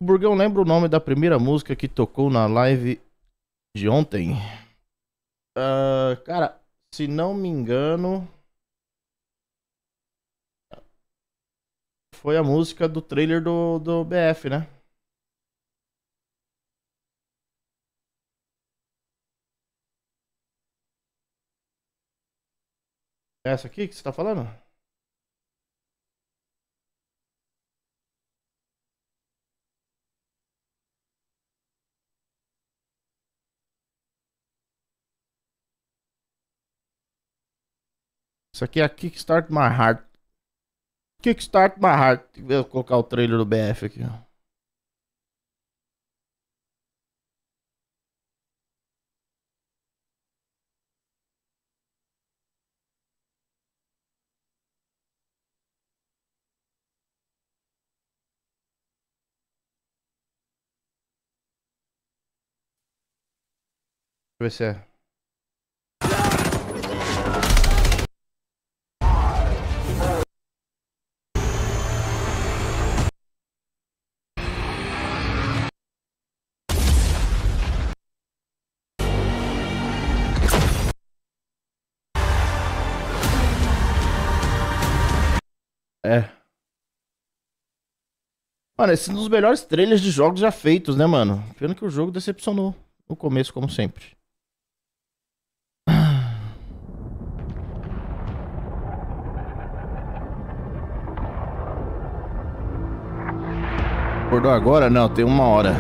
Burgão, lembra o nome da primeira música que tocou na live de ontem? Cara, se não me engano, foi a música do trailer do BF, né? Essa aqui que você tá falando? Isso aqui é a Kickstart My Heart. Kickstart My Heart. Vou colocar o trailer do BF aqui, ó. Deixa eu ver se é. É. Mano, esse é um dos melhores trailers de jogos já feitos, né, mano? Pena que o jogo decepcionou no começo, como sempre. Acordou agora? Não, tem 1 hora.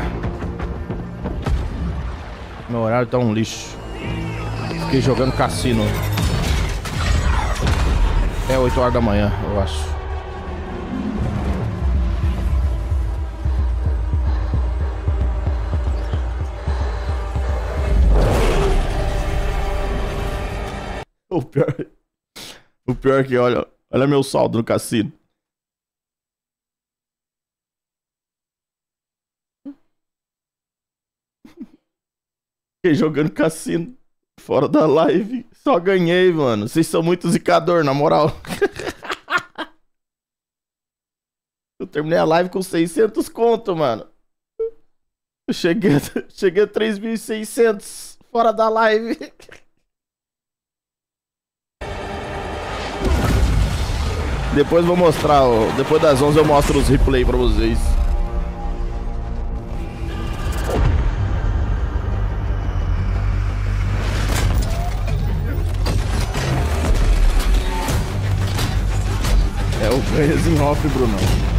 Meu horário tá um lixo. Fiquei jogando cassino. É 8 horas da manhã, eu acho. O pior é que, olha meu saldo no cassino. Fiquei jogando cassino fora da live. Só ganhei, mano. Vocês são muito zicador, na moral. Eu terminei a live com 600 conto, mano. Eu cheguei a 3.600 fora da live. Depois vou mostrar, depois das 11 eu mostro os replay pra vocês. É o ganhas em off, Brunão.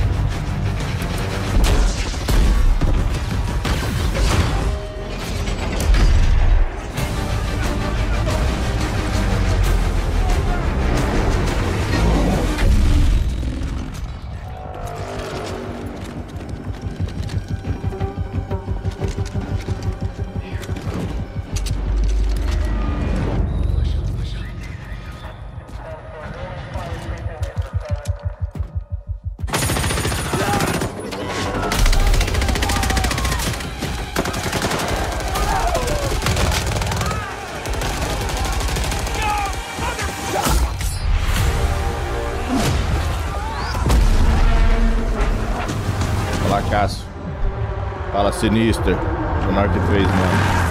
Cássio. Fala, Sinister. O Monark fez, mano.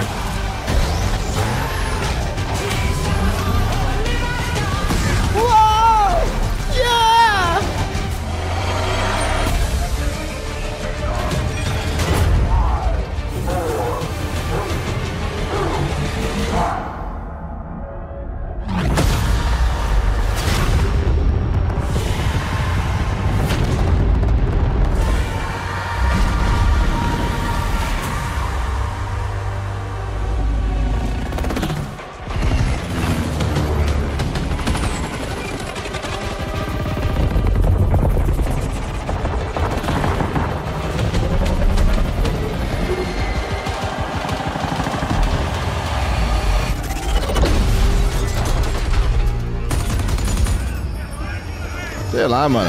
Sei lá, mano.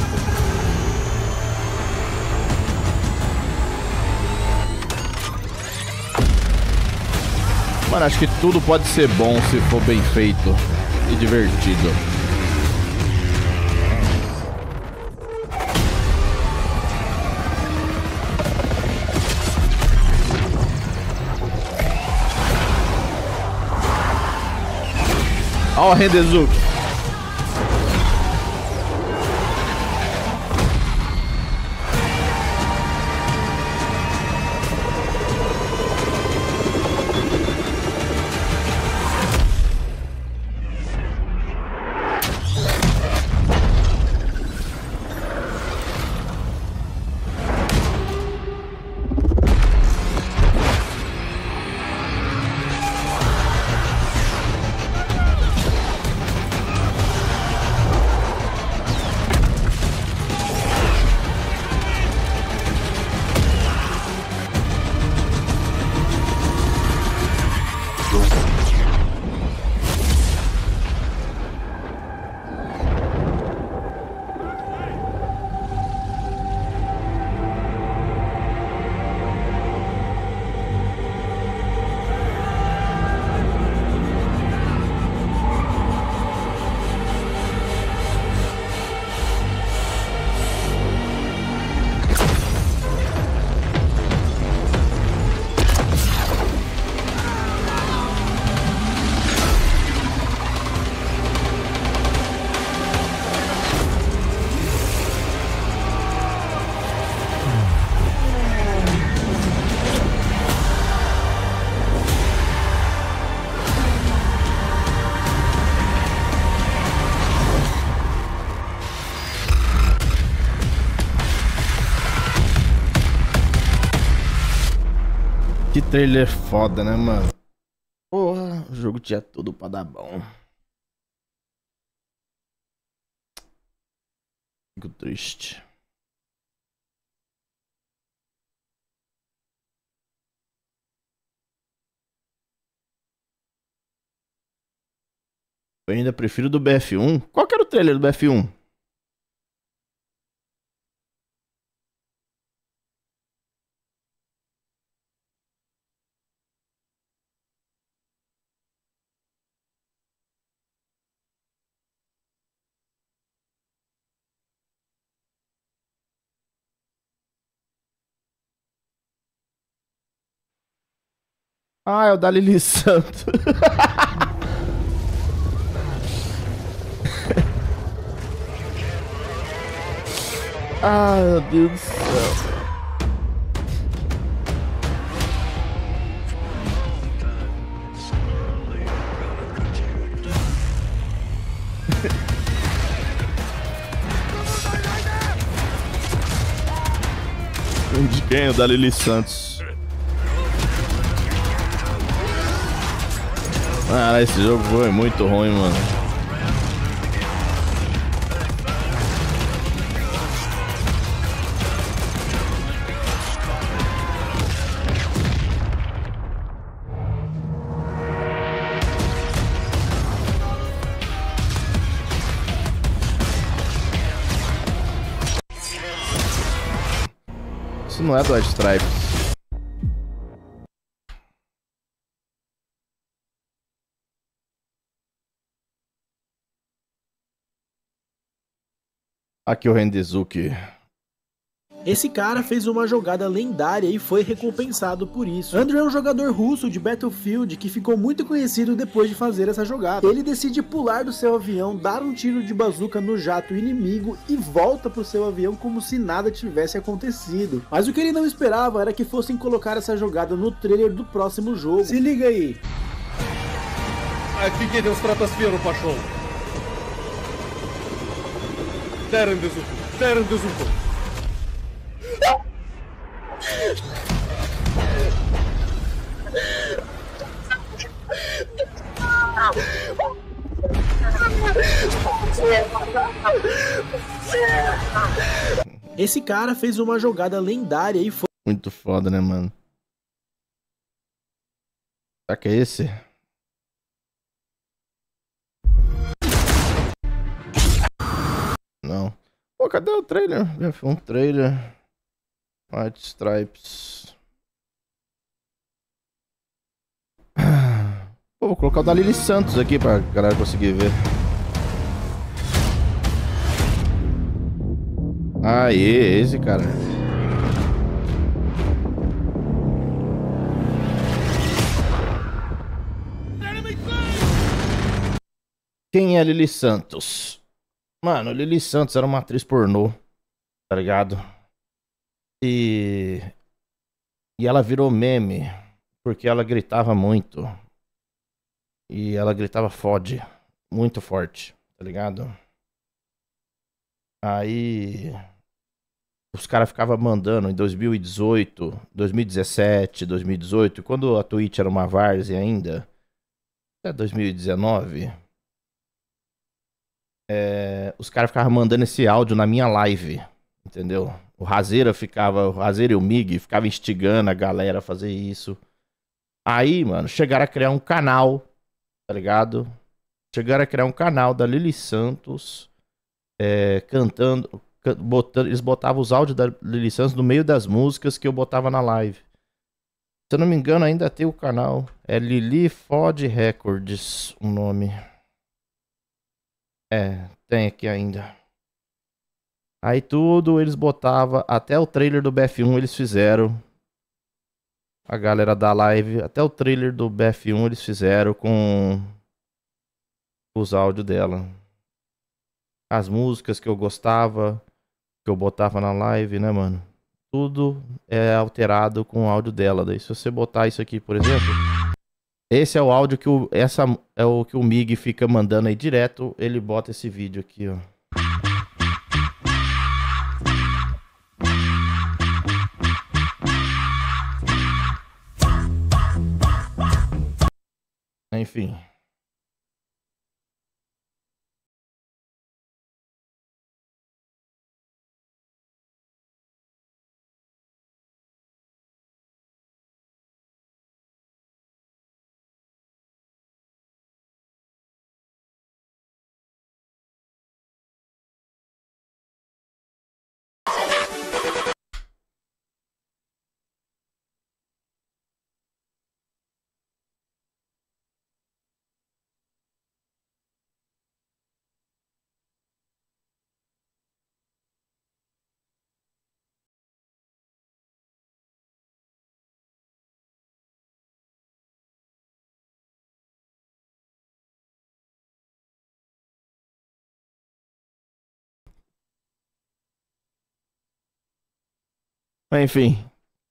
Mano, acho que tudo pode ser bom se for bem feito e divertido. Ó o Rendezuki. Que trailer foda, né, mano? Porra, o jogo tinha tudo pra dar bom. Fico triste. Eu ainda prefiro do BF1. Qual que era o trailer do BF1? Ah, é o da Lili Santo. Ah, meu Deus do céu. De quem? O da Lili Santos. Ah, esse jogo foi muito ruim, mano. Isso não é do White Stripes. Aqui o Rendezuki. Esse cara fez uma jogada lendária e foi recompensado por isso. Andrew é um jogador russo de Battlefield que ficou muito conhecido depois de fazer essa jogada. Ele decide pular do seu avião, dar um tiro de bazuca no jato inimigo e volta pro seu avião como se nada tivesse acontecido. Mas o que ele não esperava era que fossem colocar essa jogada no trailer do próximo jogo. Se liga aí. Офигеть, стратосферу пошел. Терен Дезуку, Терен Дезуку. Esse cara fez uma jogada lendária e foi Muito foda, né, mano? Será que é esse? Não. Pô, cadê o trailer? BF1 trailer. White Stripes. Pô, vou colocar o da Lili Santos aqui pra galera conseguir ver. Aê, esse cara. Quem é Lili Santos? Mano, Lili Santos era uma atriz pornô, tá ligado? E, e ela virou meme porque ela gritava muito. E ela gritava fode, muito forte, tá ligado? Aí os caras ficavam mandando em 2018, 2017, 2018, quando a Twitch era uma várzea ainda, até 2019, os caras ficavam mandando esse áudio na minha live, entendeu? O Razeira e o Mig ficavam instigando a galera a fazer isso. Aí, mano, chegaram a criar um canal, tá ligado? Chegaram a criar um canal da Lili Santos, cantando, eles botavam os áudios da Lili Santos no meio das músicas que eu botava na live. Se eu não me engano, ainda tem o canal. É Lili Fod Records o nome. Tem aqui ainda. Aí tudo eles botavam, até o trailer do BF1 eles fizeram. A galera da live, até o trailer do BF1 eles fizeram com os áudios dela. As músicas que eu gostava, que eu botava na live, né, mano? Tudo é alterado com o áudio dela. Daí se você botar isso aqui, por exemplo, esse é o áudio que essa é o que o Mig fica mandando aí direto, ele bota esse vídeo aqui, ó. Enfim. Enfim.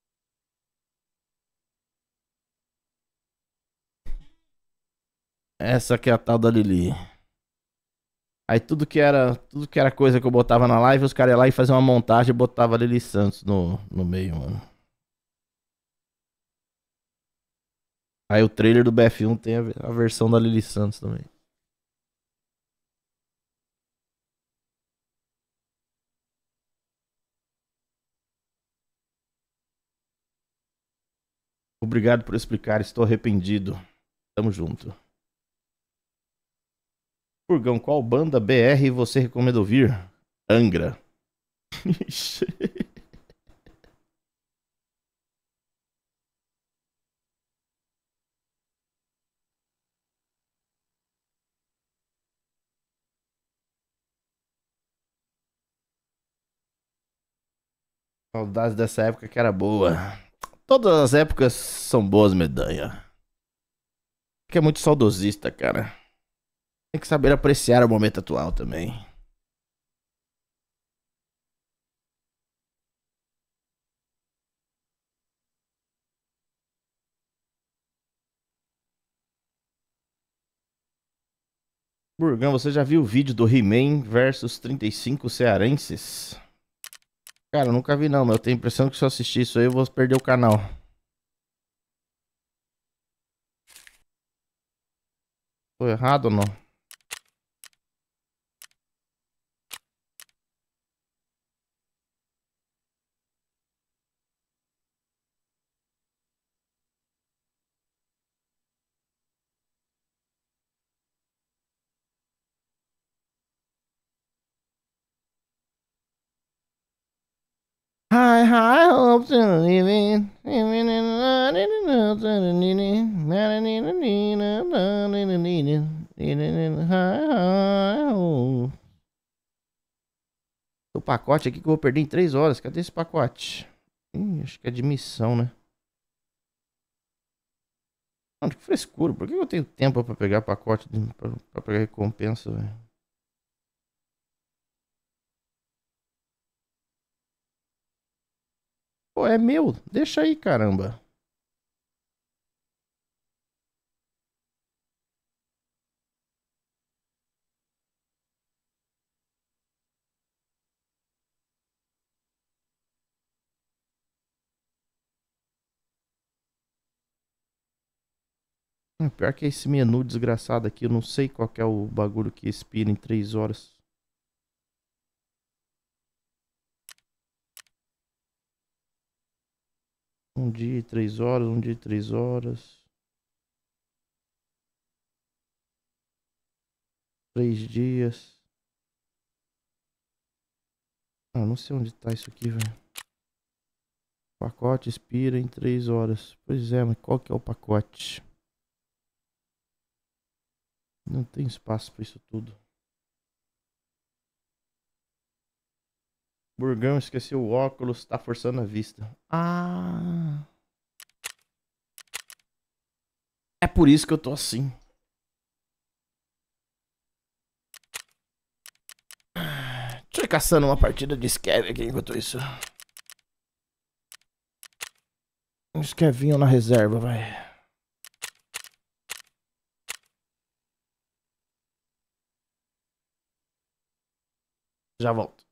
Essa aqui é a tal da Lili. Aí tudo que era coisa que eu botava na live, os caras iam lá e faziam uma montagem e botava a Lili Santos no meio, mano. Aí o trailer do BF1 tem a versão da Lili Santos também. Obrigado por explicar, estou arrependido. Tamo junto. Furgão, qual banda BR você recomenda ouvir? Angra. Ixi. Saudades dessa época que era boa. Todas as épocas são boas, medonha. Que é muito saudosista, cara. Tem que saber apreciar o momento atual também. Burgão, você já viu o vídeo do He-Man versus 35 cearenses? Cara, eu nunca vi não, mas eu tenho a impressão que se eu assistir isso aí eu vou perder o canal. Tô errado ou não? High, high hopes and living o pacote aqui que eu vou perder em 3 horas. Cadê esse pacote? Acho que é de missão, né? Mano, que frescura. Por que eu tenho tempo pra pegar pacote, pra pegar recompensa, velho? Pô, é meu. Deixa aí, caramba. Pior que esse menu desgraçado aqui, eu não sei qual que é o bagulho que expira em 3 horas. Um dia e 3 horas, um dia e 3 horas. 3 dias. Ah, não sei onde tá isso aqui, velho. Pacote expira em 3 horas. Pois é, mas qual que é o pacote? Não tem espaço pra isso tudo. Burgão, esqueci o óculos, tá forçando a vista. Ah. É por isso que eu tô assim. Deixa eu ir caçando uma partida de Scav aqui enquanto isso. Um Scavinho na reserva, vai. Já volto.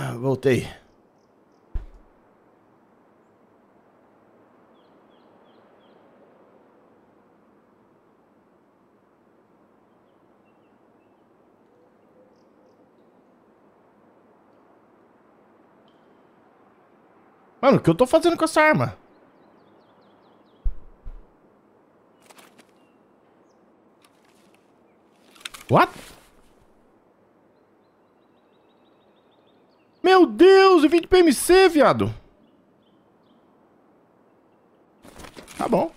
Voltei. Mano, o que eu tô fazendo com essa arma? What? Meu Deus, eu vim de PMC, viado. Tá bom.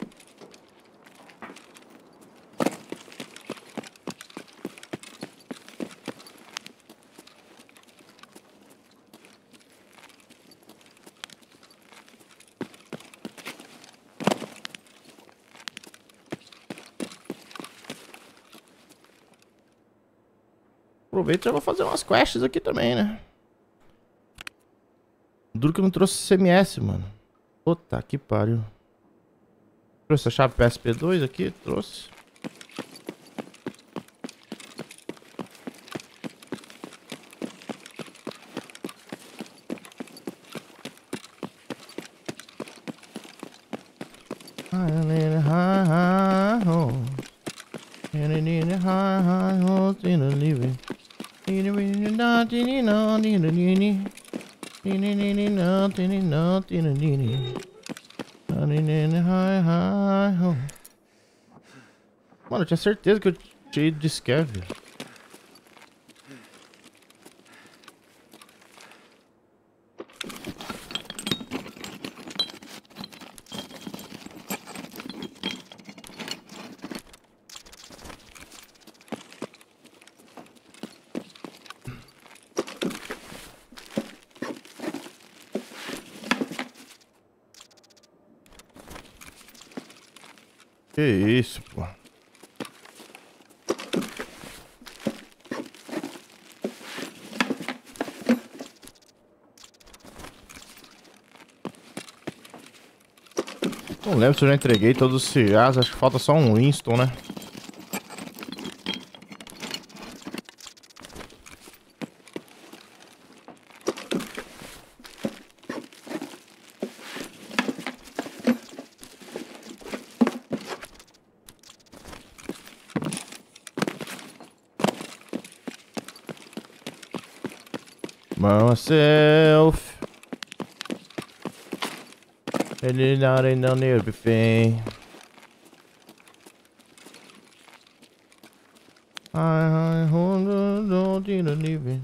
Aproveita e já vou fazer umas quests aqui também, né? Duro que eu não trouxe CMS, mano. Puta que pariu. Trouxe a chave PSP2 aqui, trouxe. Mano, eu tinha certeza que eu tinha ido de scav. Que isso, pô. Não lembro se eu já entreguei todos os cigarros. Acho que falta só um Winston, né? Myself. Ele não near everything. I hold on to the living.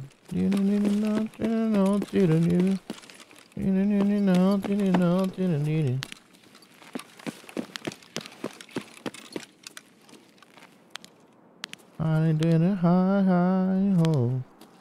I did a high ho.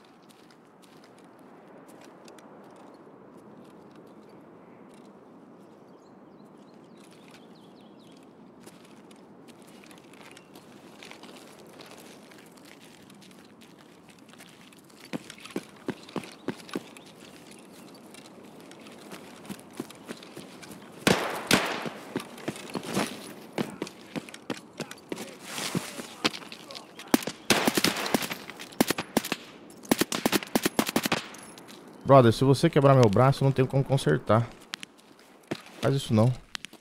Brother, se você quebrar meu braço, eu não tenho como consertar. Faz isso não.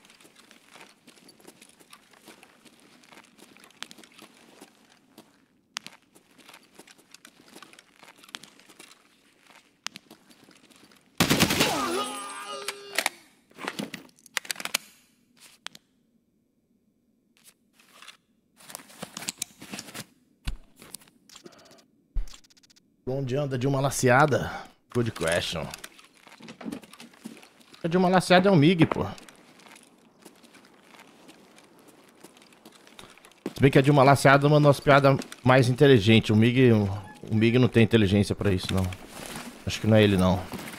Onde anda de uma laceada? Good question. A de uma laceada é um MiG, pô. Se bem que a de uma laceada é uma das piadas mais inteligentes. O MiG não tem inteligência pra isso, não. Acho que não é ele, não.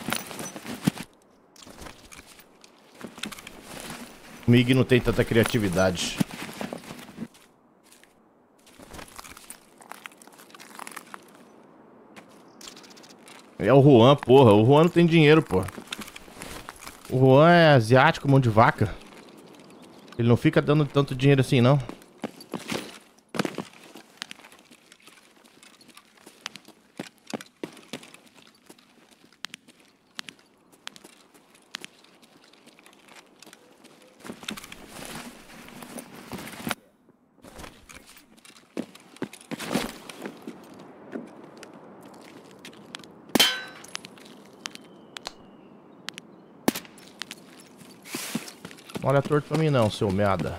O MiG não tem tanta criatividade. É o Juan, porra. O Juan não tem dinheiro, porra. O Juan é asiático, mão de vaca. Ele não fica dando tanto dinheiro assim, não. Olha torto pra mim não, seu merda.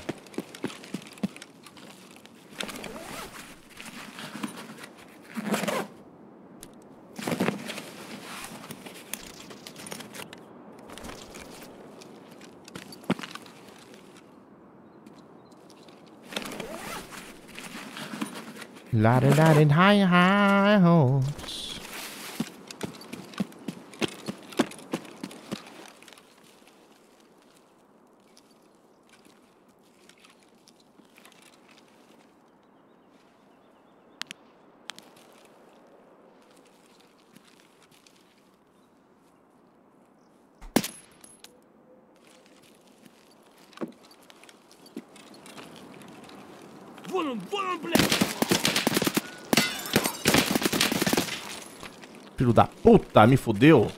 La da da da high high hopes. Filho da puta, me fudeu.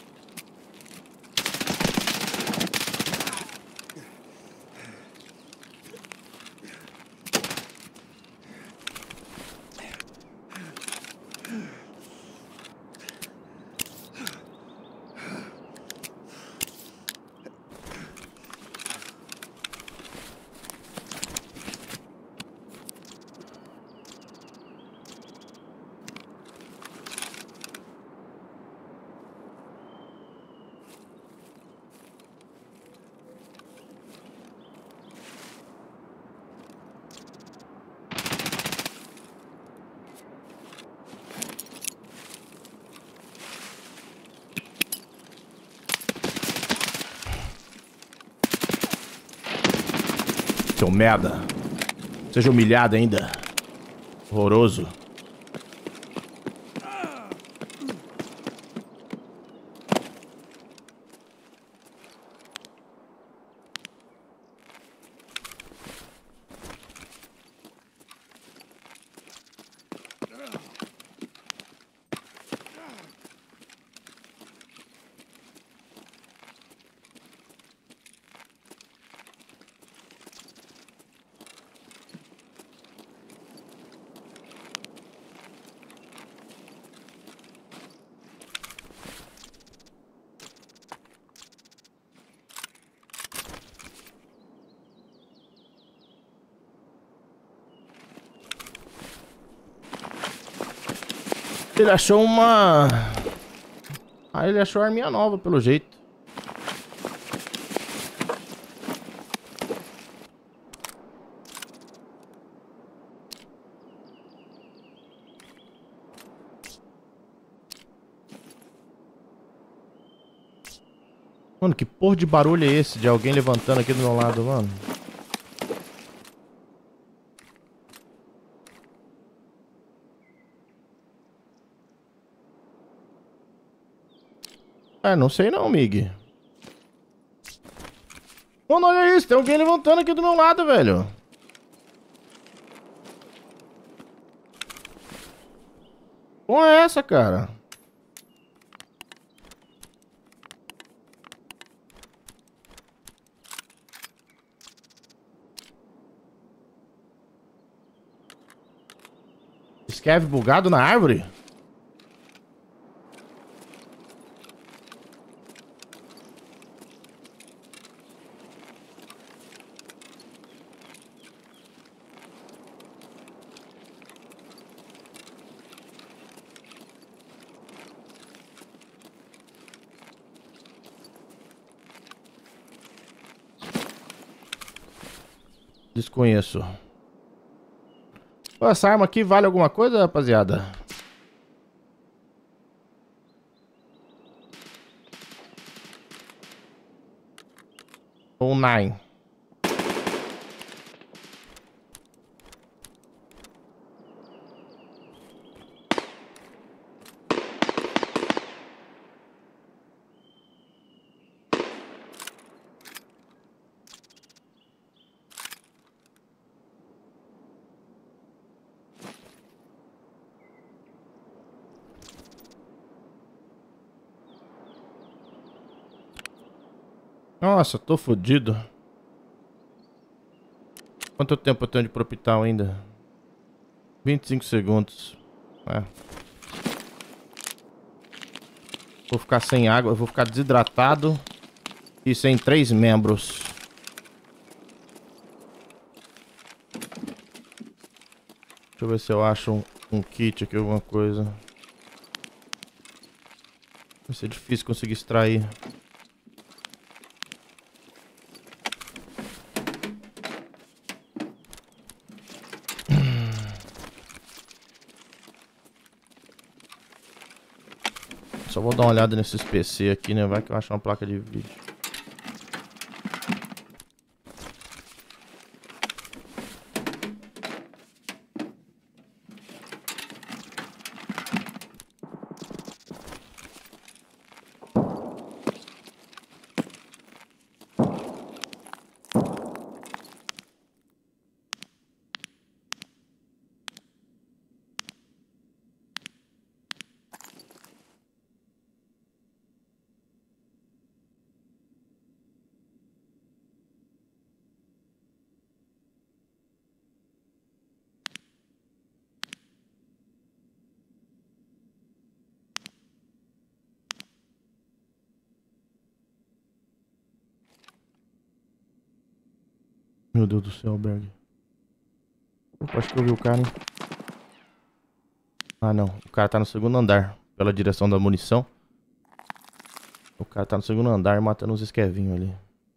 Seu merda. Seja humilhado ainda. Horroroso. Ele achou uma... Ah, ele achou a arminha nova, pelo jeito. Mano, que porra de barulho é esse de alguém levantando aqui do meu lado, mano? É, não sei não, Mig. Mano, olha isso, tem alguém levantando aqui do meu lado, velho. Qual é essa, cara? Scav bugado na árvore? Desconheço. Pô, essa arma aqui vale alguma coisa, rapaziada? Ou nine. Nossa, tô fodido. Quanto tempo eu tenho de propital ainda? 25 segundos. É. Vou ficar sem água, vou ficar desidratado e sem 3 membros. Deixa eu ver se eu acho um kit aqui, alguma coisa. Vai ser difícil conseguir extrair. Só vou dar uma olhada nesses PC aqui, né? Vai que eu acho uma placa de vídeo. Meu Deus do céu, Berg. Opa, acho que eu vi o cara, hein? Ah, não. O cara tá no segundo andar. Pela direção da munição. O cara tá no segundo andar matando uns esquevinhos ali.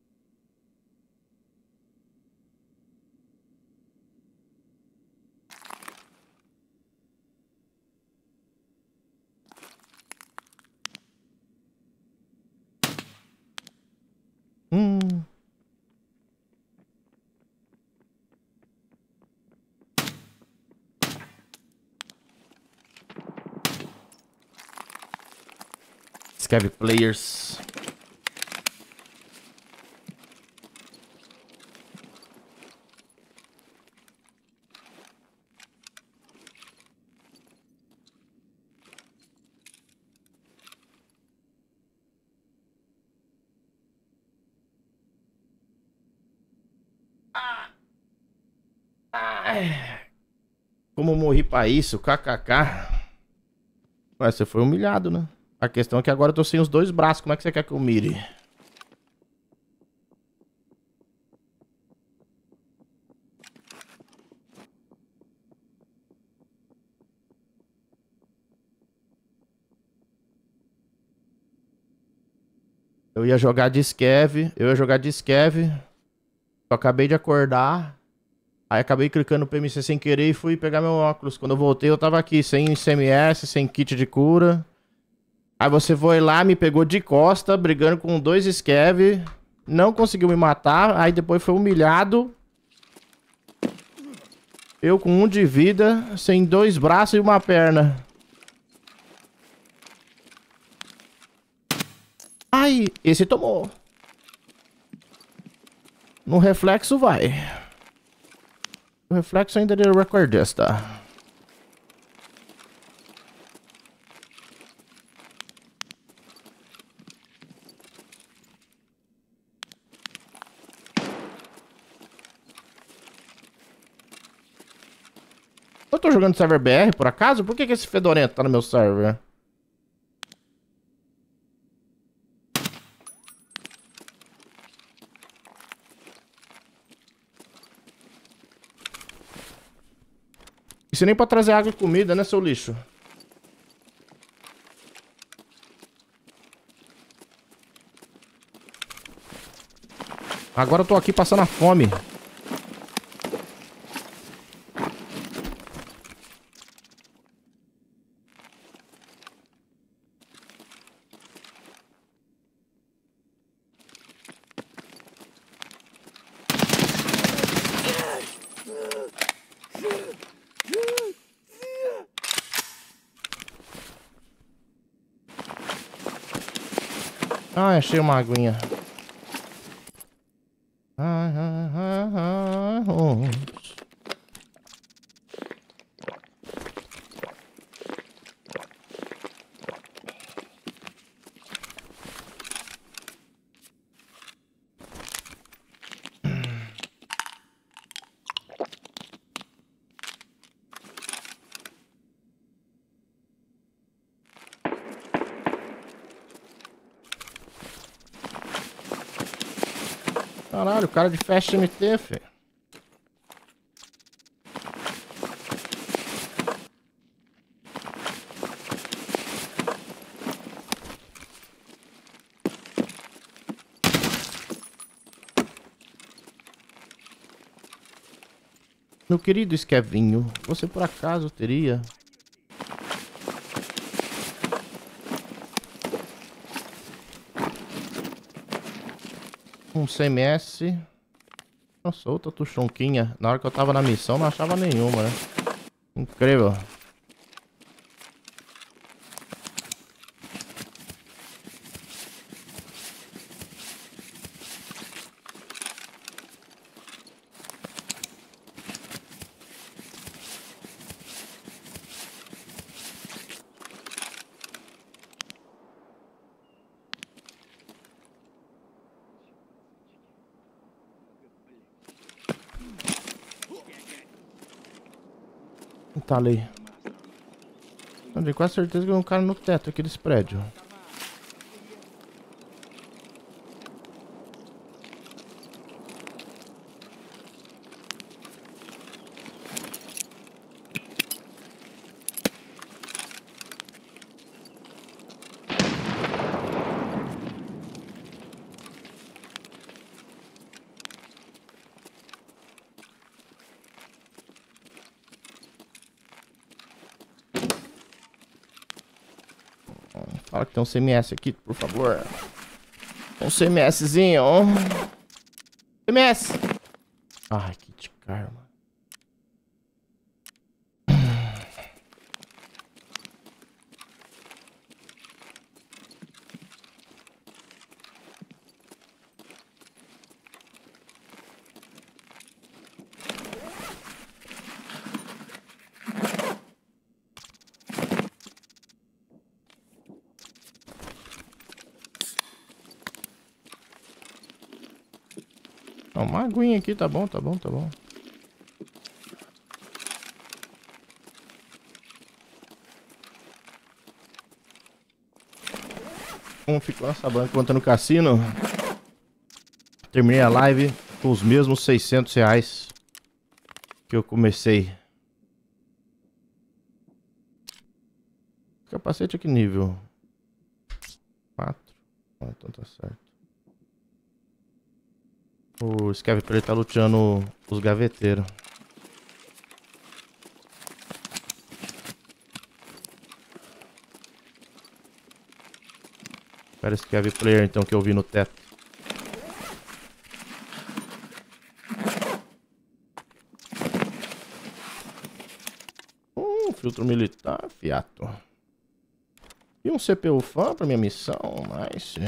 Scav players. Como eu morri pra isso? KKK. Ué, você foi humilhado, né? A questão é que agora eu tô sem os dois braços. Como é que você quer que eu mire? Eu ia jogar de scav. Eu acabei de acordar. Aí acabei clicando no PMC sem querer e fui pegar meu óculos. Quando eu voltei eu tava aqui, sem ICMS, sem kit de cura. Aí você foi lá, me pegou de costa, brigando com dois scav. Não conseguiu me matar. Aí depois foi humilhado. Eu com 1 de vida, sem 2 braços e uma perna. Ai, esse tomou. No reflexo vai. O reflexo ainda é recordista. Eu tô jogando server BR, por acaso? Por que esse fedorento tá no meu server? Isso nem pra trazer água e comida, né, seu lixo? Agora eu tô aqui passando a fome. Ah, achei uma aguinha. Caralho, o cara de Fast MT, filho. Meu querido Esquevinho, você por acaso teria... um CMS... Nossa, outra tuchonquinha. Na hora que eu tava na missão, não achava nenhuma, né? Incrível. Tá ali. Eu tenho quase certeza que tem um cara no teto aqui desse prédio. Fala que tem um CMS aqui, por favor. Um CMSzinho. CMS. Ai, que de karma. Uma aguinha aqui, tá bom, tá bom, tá bom. Como ficou essa banca enquanto no cassino? Terminei a live com os mesmos R$600 que eu comecei. Capacete aqui nível 4. Ah, então tá certo. O Scav Player tá luteando os gaveteiros. Espera esse Scav Player então que eu vi no teto. Filtro militar, fiato. E um CPU fan pra minha missão, nice.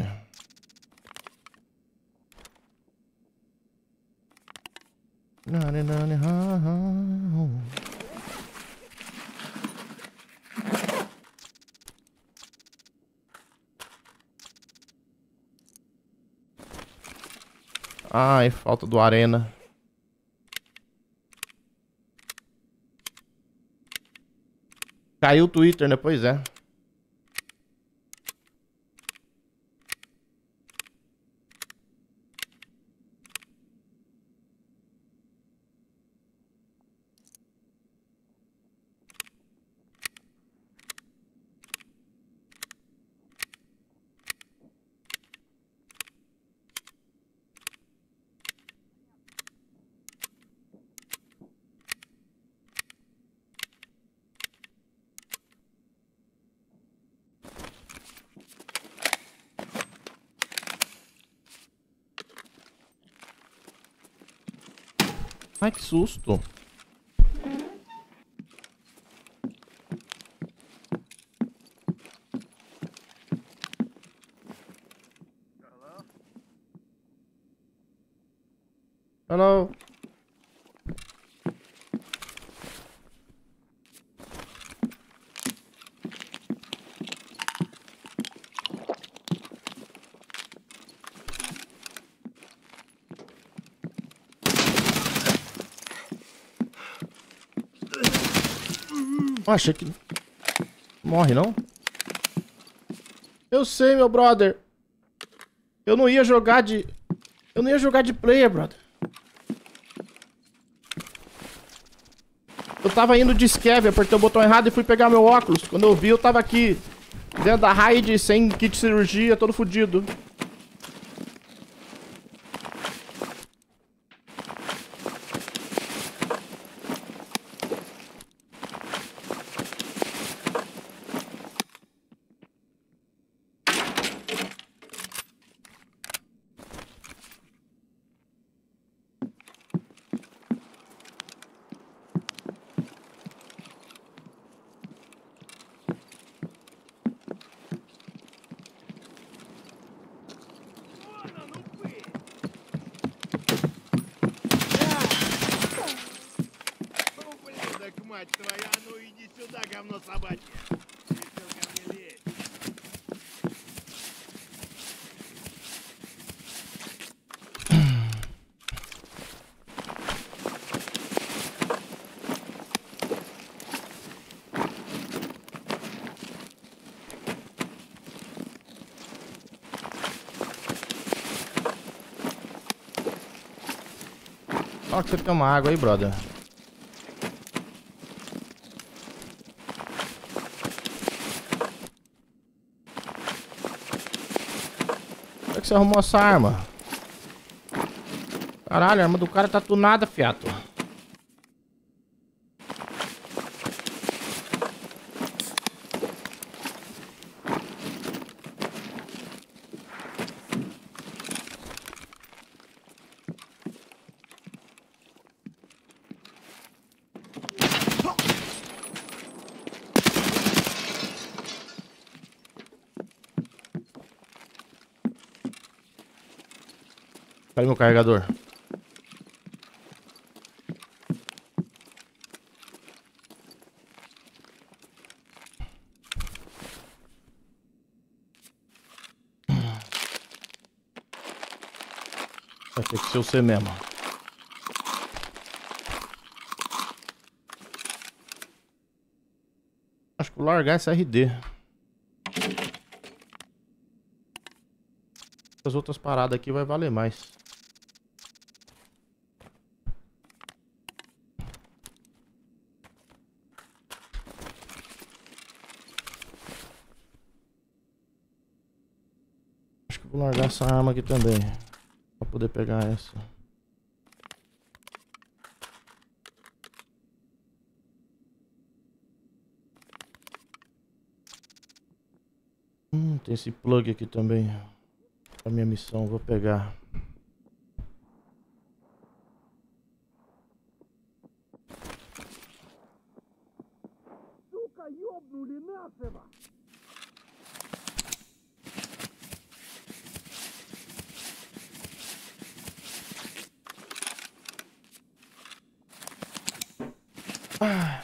Ai, falta do arena. Caiu o Twitter, né? Pois é. Ai, que susto. Hello. Achei que... Morre, não? Eu sei, meu brother. Eu não ia jogar de... Eu não ia jogar de player, brother. Eu tava indo de scav, apertei o botão errado e fui pegar meu óculos. Quando eu vi, eu tava aqui dentro da raid, sem kit de cirurgia, todo fudido. говно собачье. Решил ко мне лезть. Ó, que você tem uma água aí, brother. Como é que você arrumou essa arma? Caralho, a arma do cara tá tunada, fiato. Cadê meu carregador? Vai ter que ser você mesmo. Acho que vou largar essa RD. As outras paradas aqui vai valer mais. Acho que vou largar essa arma aqui também. Pra poder pegar essa. Tem esse plug aqui também. Pra minha missão, vou pegar. Сука, ёбнули насыва! Ah.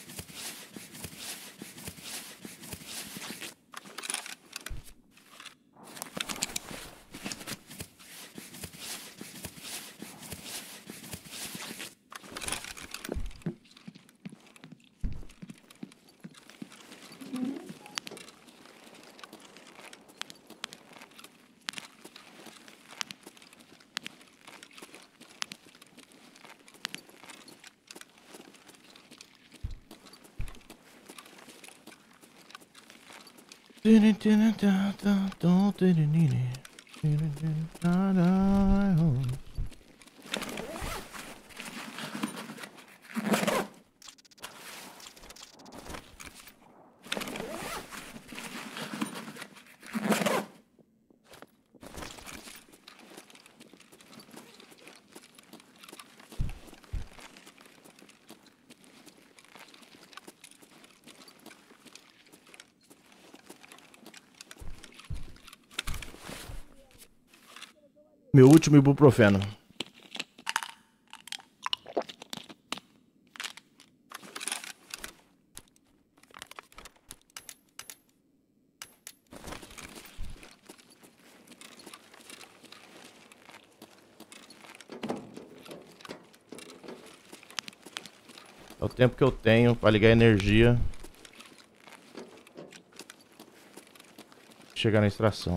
Meu último ibuprofeno. É o tempo que eu tenho para ligar a energia. Chegar na extração.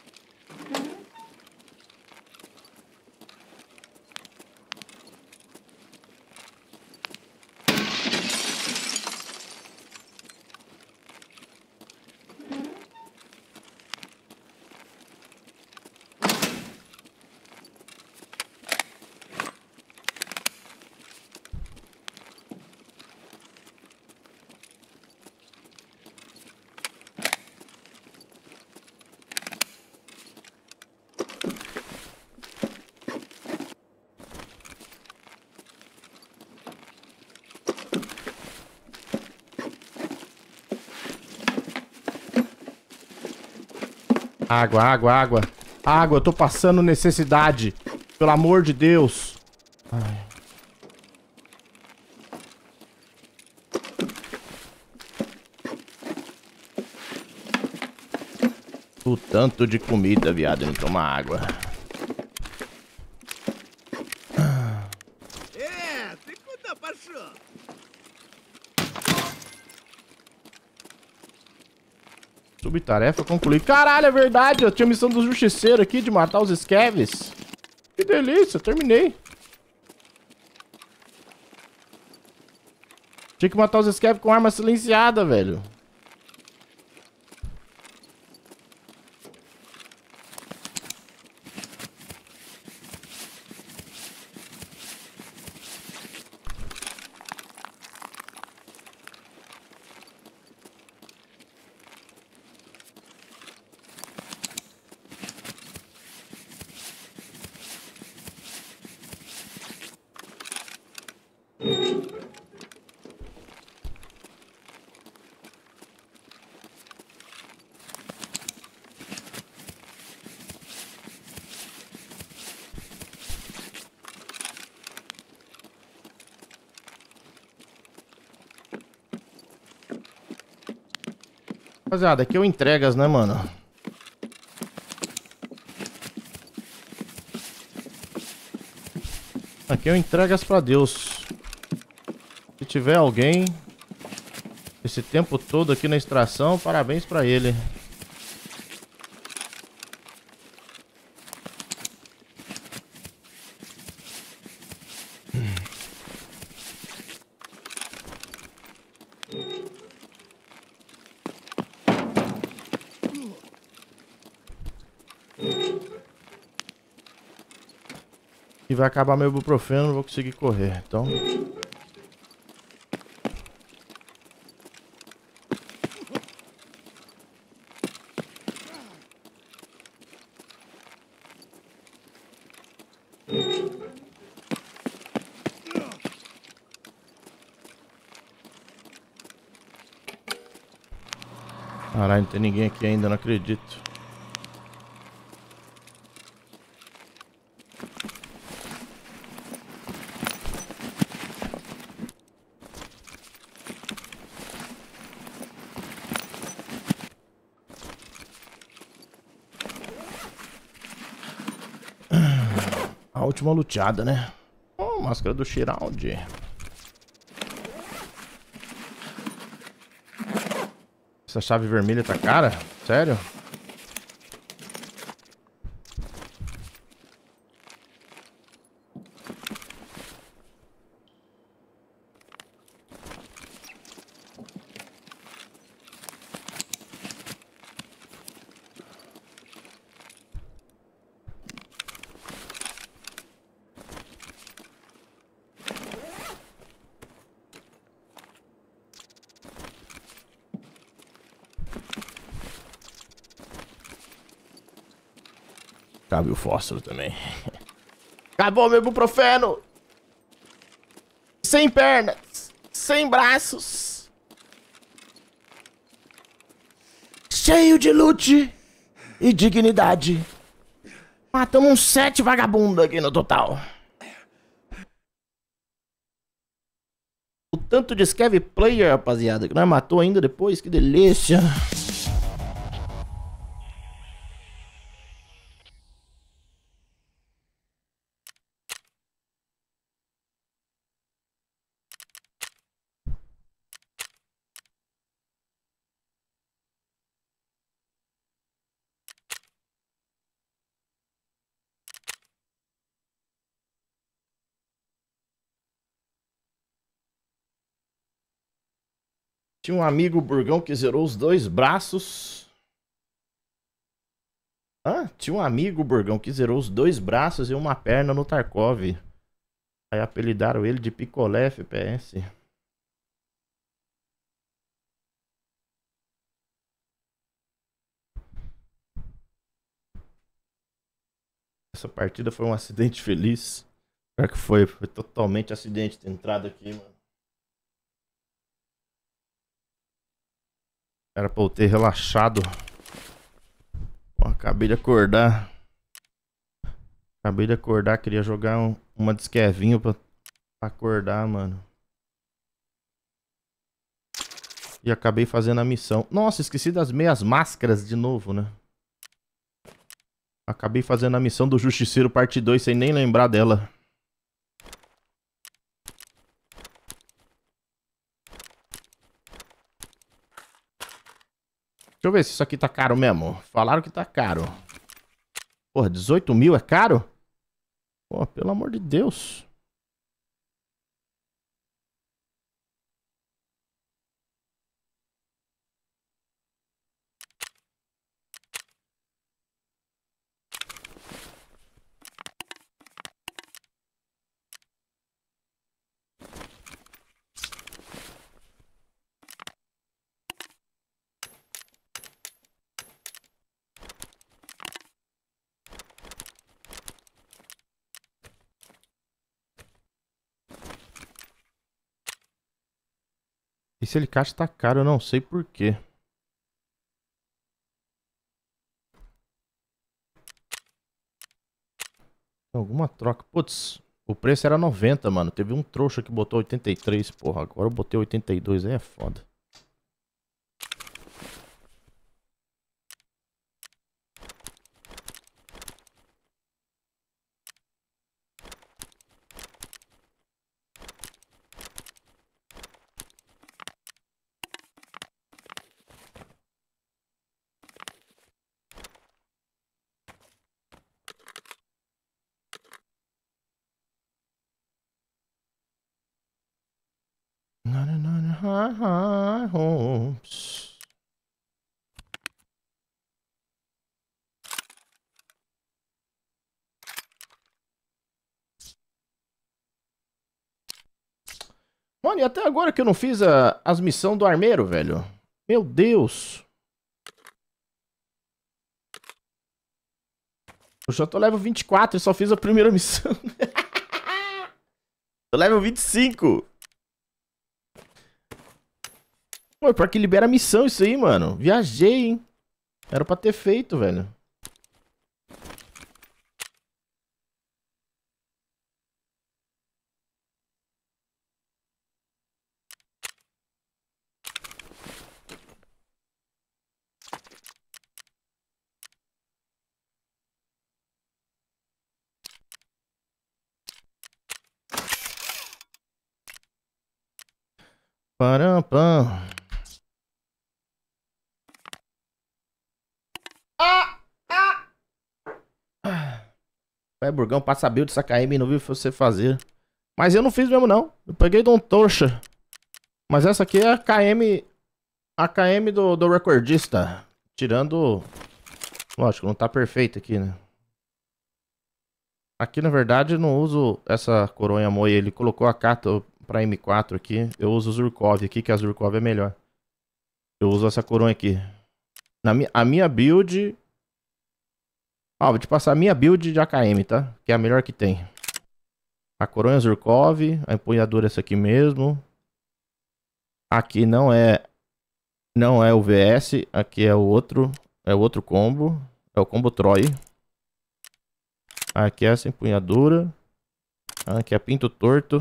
Água, água, água. Água, eu tô passando necessidade. Pelo amor de Deus. Ai. O tanto de comida, viado, não toma água. Ты куда пошел? Subtarefa concluída. Caralho, é verdade. Eu tinha missão do justiceiro aqui de matar os Scaves. Que delícia, terminei. Tinha que matar os Scaves com arma silenciada, velho. Rapaziada, aqui eu entregas, né, mano? Aqui eu entregas pra Deus. Se tiver alguém esse tempo todo aqui na extração, parabéns pra ele. E vai acabar meu ibuprofeno, não vou conseguir correr, então... Caralho, não tem ninguém aqui ainda, não acredito. A última luteada, né? Oh, máscara do Shroud. Essa chave vermelha tá cara? Sério? Cabe o fósforo também. Acabou meu ibuprofeno! Sem pernas! Sem braços! Cheio de loot e dignidade. Matamos uns 7 vagabundos aqui no total. O tanto de Scav Player, rapaziada, que nós matou ainda depois, que delícia. Tinha um amigo burgão que zerou os 2 braços. Tinha um amigo burgão que zerou os 2 braços e uma perna no Tarkov. Aí apelidaram ele de Picolé FPS. Essa partida foi um acidente feliz. Pior que foi totalmente acidente ter entrado aqui, mano. Era pra eu ter relaxado. Pô, acabei de acordar. Queria jogar uma de Scavinho pra acordar, mano. E acabei fazendo a missão. Nossa, esqueci das meias máscaras de novo, né? Acabei fazendo a missão do Justiceiro parte 2 sem nem lembrar dela. Deixa eu ver se isso aqui tá caro mesmo. Falaram que tá caro. Porra, 18 mil é caro? Pô, pelo amor de Deus. Esse alicate tá caro, eu não sei por quê. Alguma troca. Putz, o preço era 90, mano. Teve um trouxa que botou 83, porra. Agora eu botei 82, aí é foda. Mano, e até agora que eu não fiz as missões do armeiro, velho. Meu Deus. Eu já tô level 24 e só fiz a primeira missão. Tô level 25. Pô, pior que libera missão isso aí, mano. Viajei, hein. Era pra ter feito, velho. Parampam. Vai, Burgão, passa a build dessa KM e não viu você fazer. Mas eu não fiz mesmo, não. Eu peguei de um Torcha. Mas essa aqui é a KM. A KM do recordista. Tirando. Lógico, não tá perfeito aqui, né? Aqui, na verdade, eu não uso essa coronha Moe. Ele colocou a Kato pra M4 aqui. Eu uso o Zurkov aqui, que a Zurkov é melhor. Eu uso essa coronha aqui. A minha build... Ó, vou te passar a minha build de AKM, tá? Que é a melhor que tem. A coronha Zurkov. A empunhadura é essa aqui mesmo. Aqui não é o VS. Aqui é o outro. É o outro combo. É o combo Troy. Aqui é essa empunhadura. Aqui é pinto torto.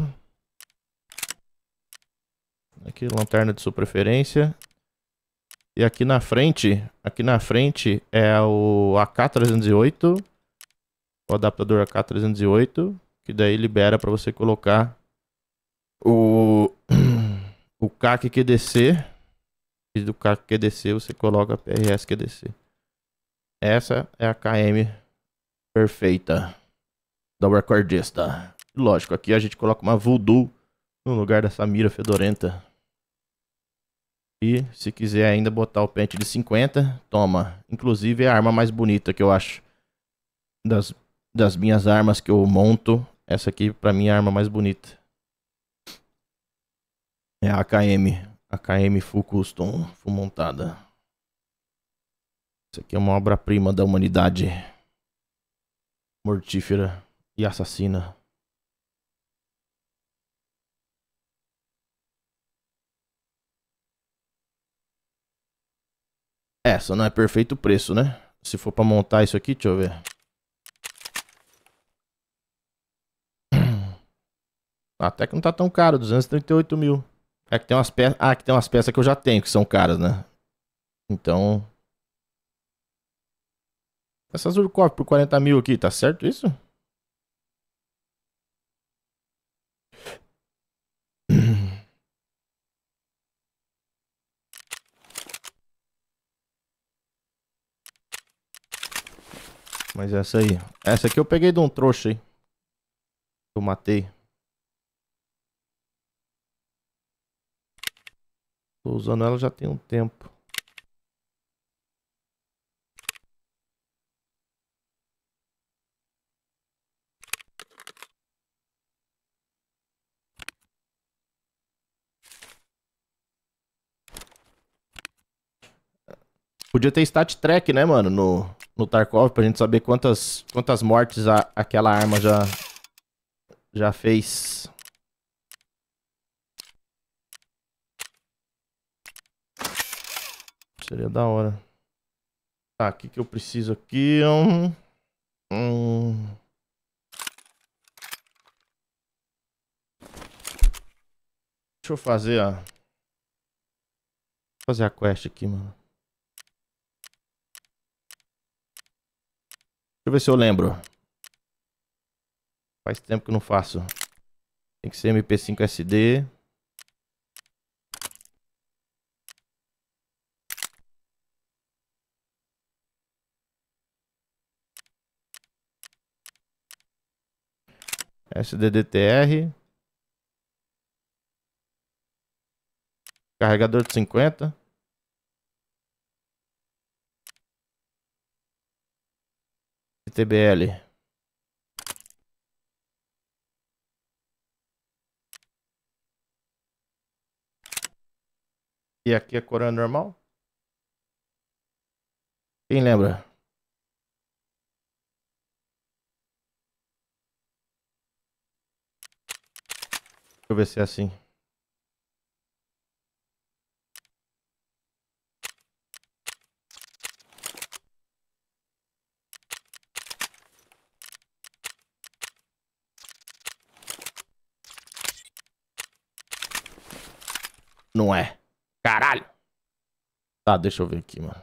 Aqui lanterna de sua preferência. E aqui na frente é o AK308. O adaptador AK308. Que daí libera para você colocar o CAC QDC. E do CAC QDC você coloca a PRS QDC. Essa é a KM perfeita da recordista. Lógico, aqui a gente coloca uma Voodoo no lugar dessa mira fedorenta. E se quiser ainda botar o pente de 50, toma. Inclusive é a arma mais bonita que eu acho. Das minhas armas que eu monto, essa aqui pra mim é a arma mais bonita. É a AKM. AKM Full Custom, full montada. Isso aqui é uma obra-prima da humanidade. Mortífera e assassina. Só não é perfeito o preço, né? Se for pra montar isso aqui, deixa eu ver. Até que não tá tão caro, 238 mil. É que tem umas peças. Ah, que tem umas peças que eu já tenho, que são caras, né? Então. Essa Zurkov por 40 mil aqui, tá certo isso? Mas essa aí. Essa aqui eu peguei de um trouxa aí. Eu matei. Tô usando ela já tem um tempo. Podia ter stat track, né, mano, no Tarkov, pra gente saber quantas mortes aquela arma já fez. Seria da hora. Tá, o que que eu preciso aqui? Um... Deixa eu fazer fazer a quest aqui, mano. Deixa eu ver se eu lembro. Faz tempo que eu não faço. Tem que ser MP5SD. SDDTR. Carregador de 50. TBL. E aqui a coroa normal? Quem lembra? Deixa eu ver se é assim. Não é. Caralho. Tá, deixa eu ver aqui, mano.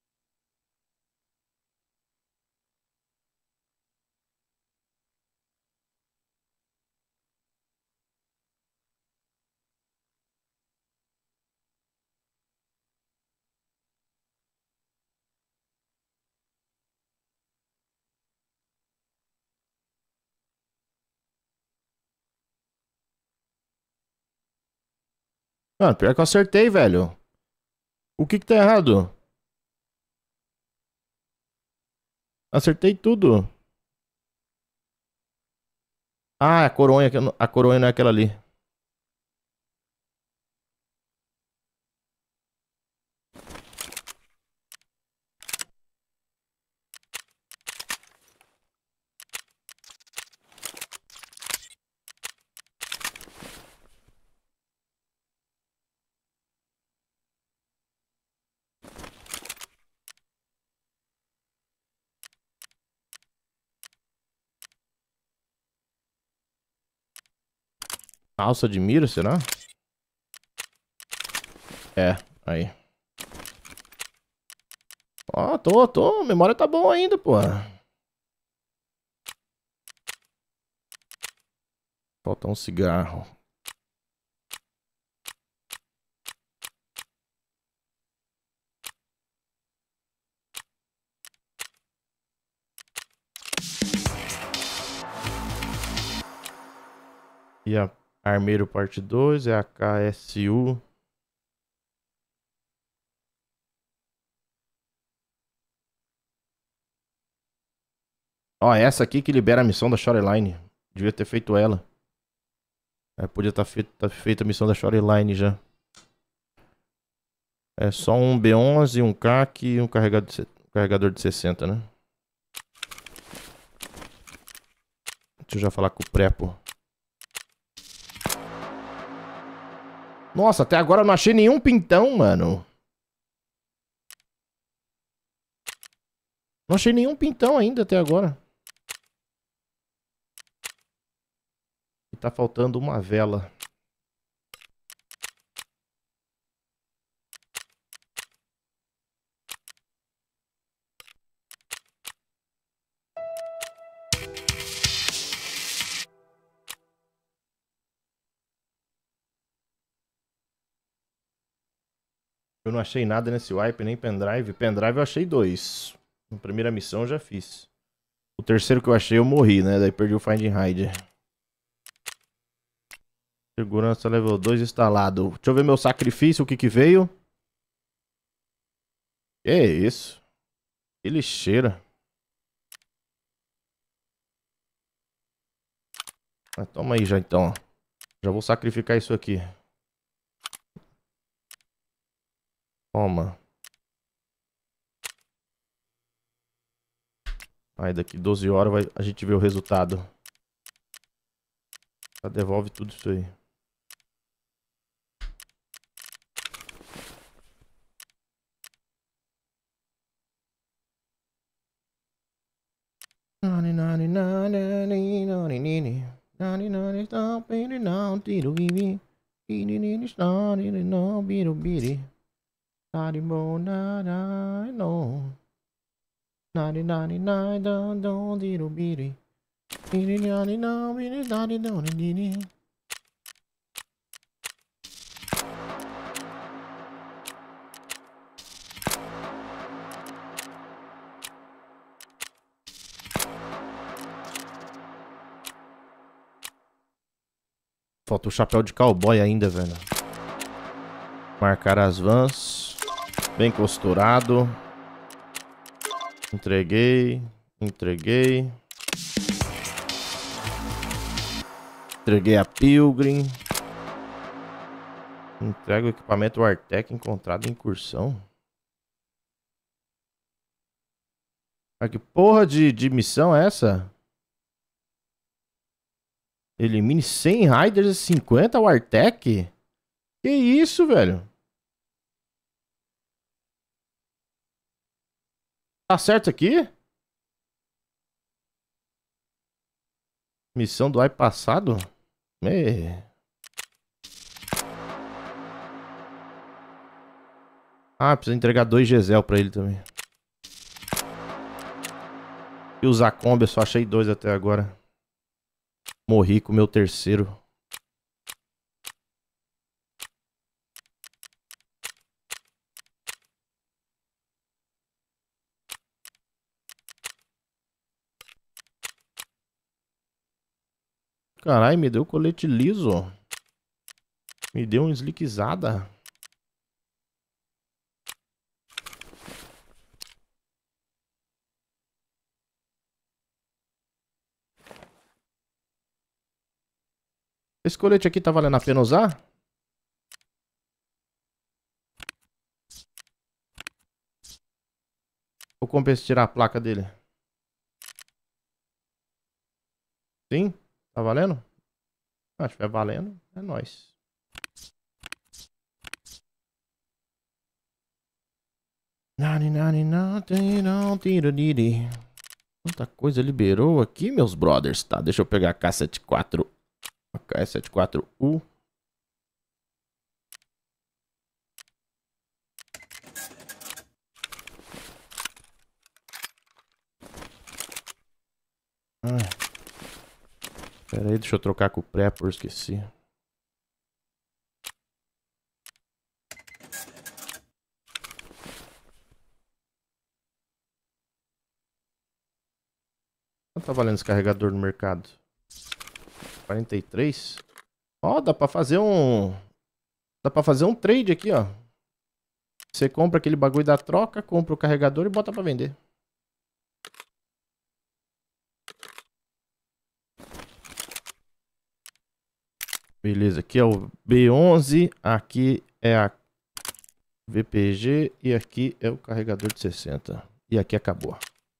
Mano, pior que eu acertei, velho. O que que tá errado? Acertei tudo. Ah, a coronha não é aquela ali. Alça de mira, será? É, aí. Ó, tô. Memória tá bom ainda, pô. Falta um cigarro. E a Armeiro parte 2 é a KSU. Ó, essa aqui que libera a missão da Shoreline. Devia ter feito ela. Podia estar feita a missão da Shoreline já. É só um B11, um CAC e um carregador de 60, né? Deixa eu já falar com o Prepo. Nossa, até agora eu não achei nenhum pintão, mano. Não achei nenhum pintão ainda até agora. E tá faltando uma vela. Eu não achei nada nesse wipe, nem pendrive. Pendrive eu achei 2. Na primeira missão eu já fiz. O terceiro que eu achei eu morri, né? Daí perdi o Find and Hide. Segurança level 2 instalado. Deixa eu ver meu sacrifício, o que que veio. Que é isso? Que lixeira. Mas toma aí já então. Já vou sacrificar isso aqui. Toma. Aí daqui 12 horas a gente vê o resultado. Já devolve tudo isso aí. Falta o chapéu de cowboy ainda, velho. Marcar as vans. Bem costurado. Entreguei. Entreguei. Entreguei a Pilgrim. Entrega o equipamento Artec encontrado em incursão. Ah, que porra de missão é essa? Elimine 100 Raiders e 50 Wartec? Que isso, velho? Tá certo aqui? Missão do ano passado? Ah, precisa entregar 2 Gesel pra ele também. E os Akombi eu só achei 2 até agora. Morri com o meu terceiro. Caralho, me deu colete liso. Me deu um slickzada. Esse colete aqui tá valendo a pena usar? Ou compensa tirar a placa dele? Sim? Tá valendo? Ah, se estiver valendo, é nóis. Quanta coisa liberou aqui, meus brothers. Tá, deixa eu pegar a K74. A K74U. Pera aí, deixa eu trocar com o Prepper, esqueci. Quanto tá valendo esse carregador no mercado? 43. Ó, dá pra fazer um... Dá pra fazer um trade aqui, ó. Você compra aquele bagulho da troca, compra o carregador e bota pra vender. Beleza, aqui é o B11, aqui é a VPG e aqui é o carregador de 60. E aqui acabou.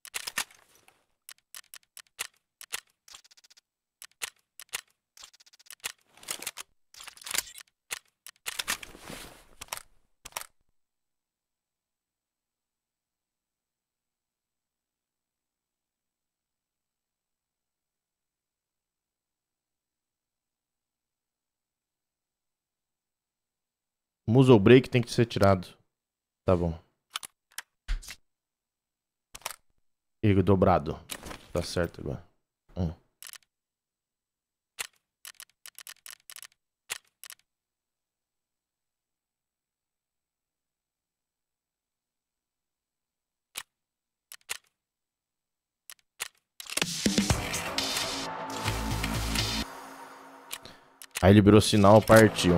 Muzzle brake tem que ser tirado. Tá bom. Erro dobrado. Tá certo agora. Aí liberou sinal, partiu.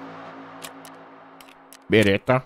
Bereta.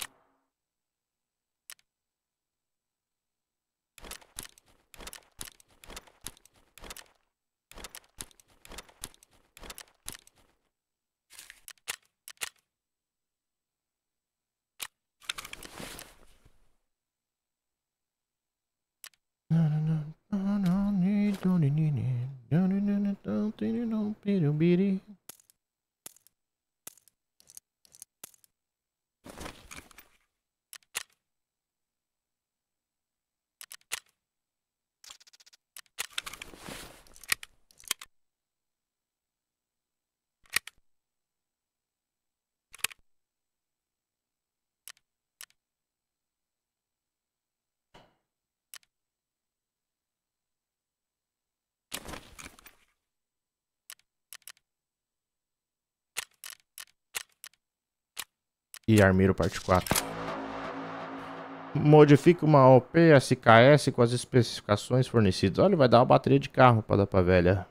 E Armeiro parte 4. Modifique uma OP SKS com as especificações fornecidas. Olha, vai dar uma bateria de carro pra dar pra velha.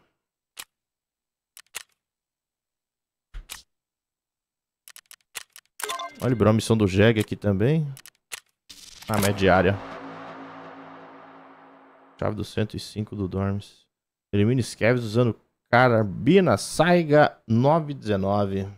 Olha, liberou a missão do Jeg aqui também. Ah, mas é diária. Chave do 105 do Dorms. Elimine Scavs usando carabina Saiga 919.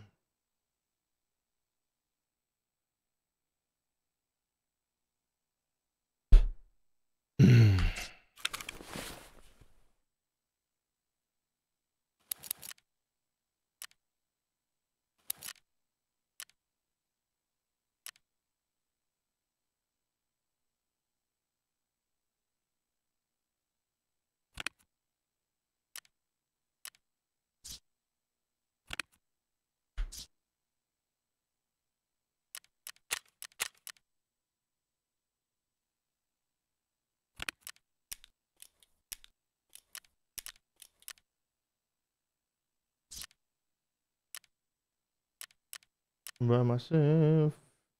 By myself.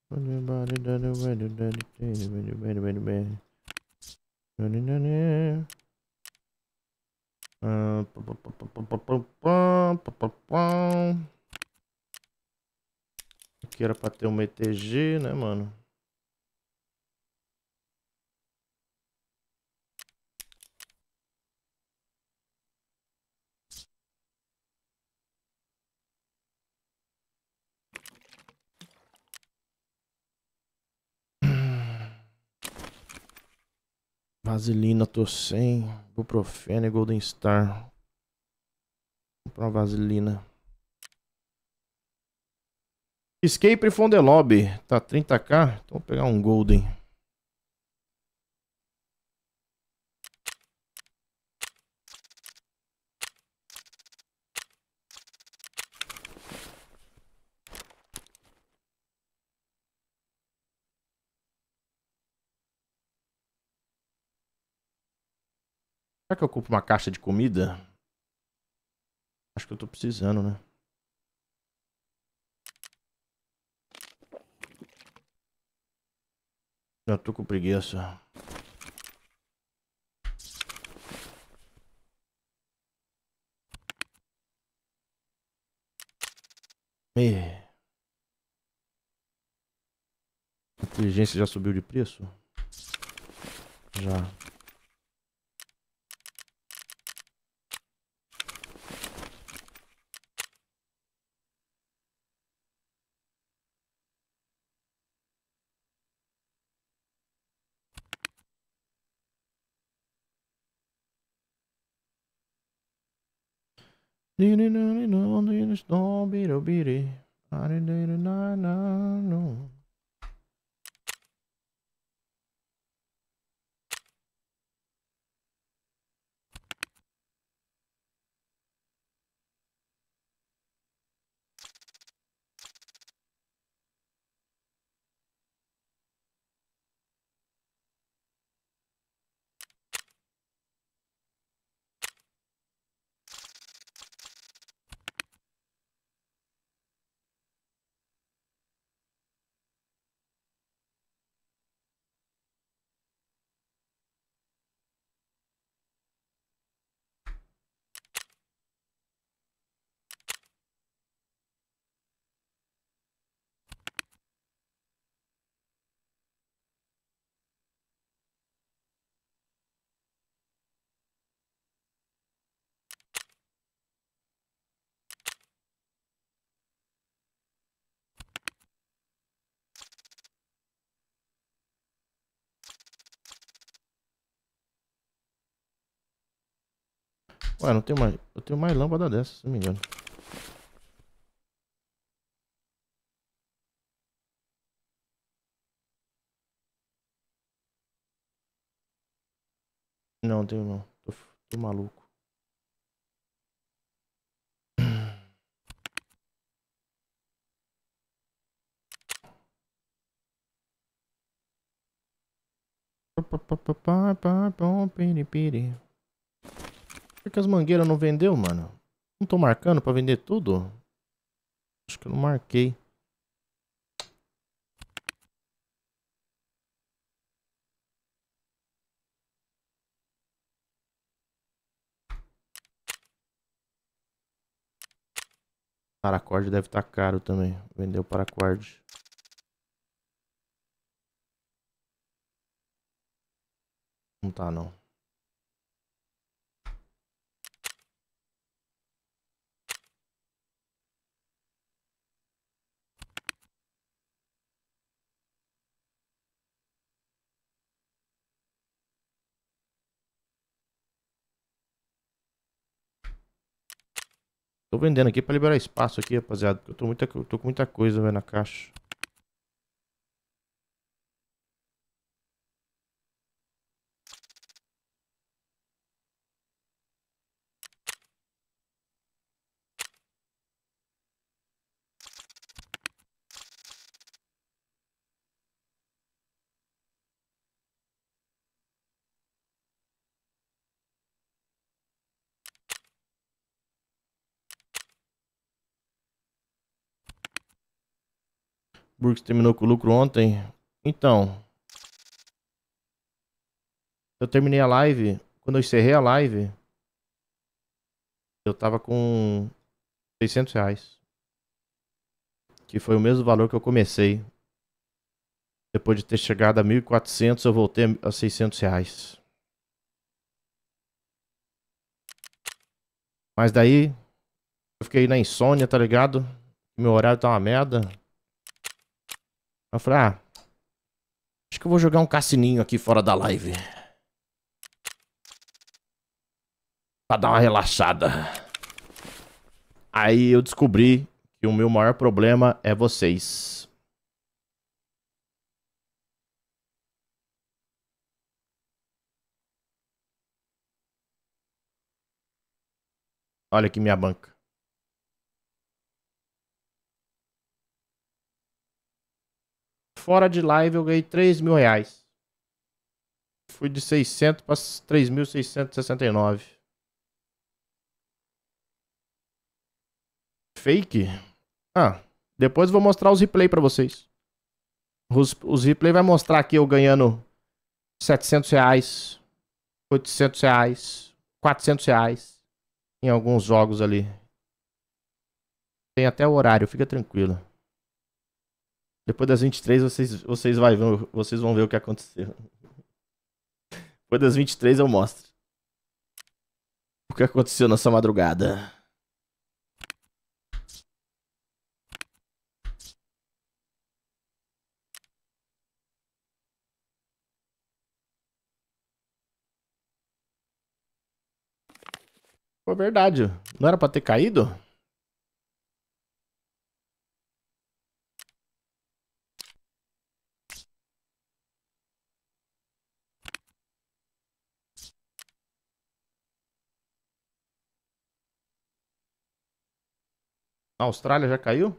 Aqui era pra ter uma ETG, né, mano? Vaselina, tô sem. Ibuprofeno e Golden Star. Vou comprar uma vaselina. Escape from the Lobby. Tá 30k. Então vou pegar um Golden. Será que eu compro uma caixa de comida? Acho que eu tô precisando, né? Eu tô com preguiça. A inteligência já subiu de preço? Já. Ué, não tem mais. Eu tenho mais lâmpada dessa, se não me engano. Não, tenho não. Tô maluco. Por que as mangueiras não vendeu, mano? Não tô marcando pra vender tudo? Acho que eu não marquei. Paracorde deve estar caro também. Vendeu paracorde. Não tá, não. Tô vendendo aqui pra liberar espaço aqui, rapaziada. Porque eu tô com muita coisa, velho, na caixa. Burks terminou com lucro ontem. Então, eu terminei a live. Quando eu encerrei a live, eu tava com R$ 600. Que foi o mesmo valor que eu comecei. Depois de ter chegado a 1.400, eu voltei a R$ 600. Mas daí, eu fiquei na insônia, tá ligado? Meu horário tá uma merda. Eu falei, acho que eu vou jogar um cassininho aqui fora da live. Pra dar uma relaxada. Aí eu descobri que o meu maior problema é vocês. Olha aqui minha banca. Fora de live eu ganhei R$ 3.000. Fui de 600 para 3.669. Fake? Depois eu vou mostrar os replay pra vocês. Os replay vai mostrar aqui eu ganhando R$ 700, R$ 800, R$ 400 em alguns jogos ali. Tem até o horário, fica tranquilo. Depois das 23 vocês vão ver o que aconteceu. Depois das 23 eu mostro o que aconteceu nessa madrugada. Foi verdade. Não era pra ter caído? A Austrália já caiu?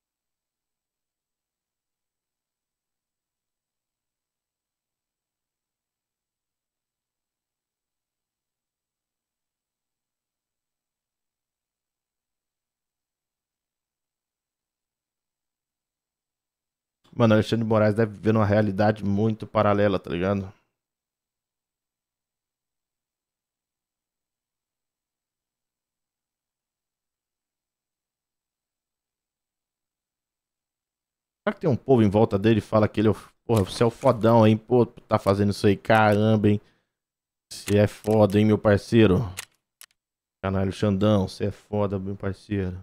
Mano, Alexandre de Moraes deve viver numa realidade muito paralela, tá ligado? Será que tem um povo em volta dele e fala que ele é o... Porra, você é o fodão, hein? Pô, tá fazendo isso aí, caramba, hein? Você é foda, hein, meu parceiro? Caralho, Xandão, você é foda, meu parceiro.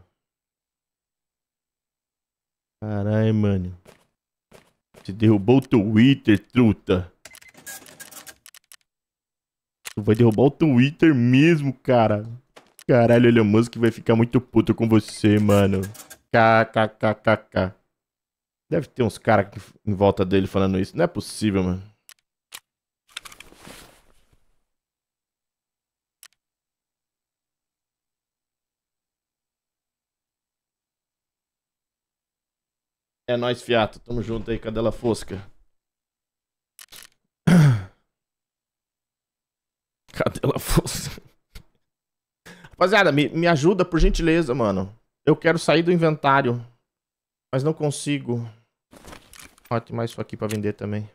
Caralho, mano. Você derrubou o Twitter, truta. Tu vai derrubar o Twitter mesmo, cara. Caralho, Elon Musk vai ficar muito puto com você, mano. KKKKK. Deve ter uns caras em volta dele falando isso. Não é possível, mano. É nóis, fiato. Tamo junto aí, cadela fosca. Cadela fosca. Rapaziada, me ajuda, por gentileza, mano. Eu quero sair do inventário, mas não consigo. Ó, tem mais isso aqui pra vender também.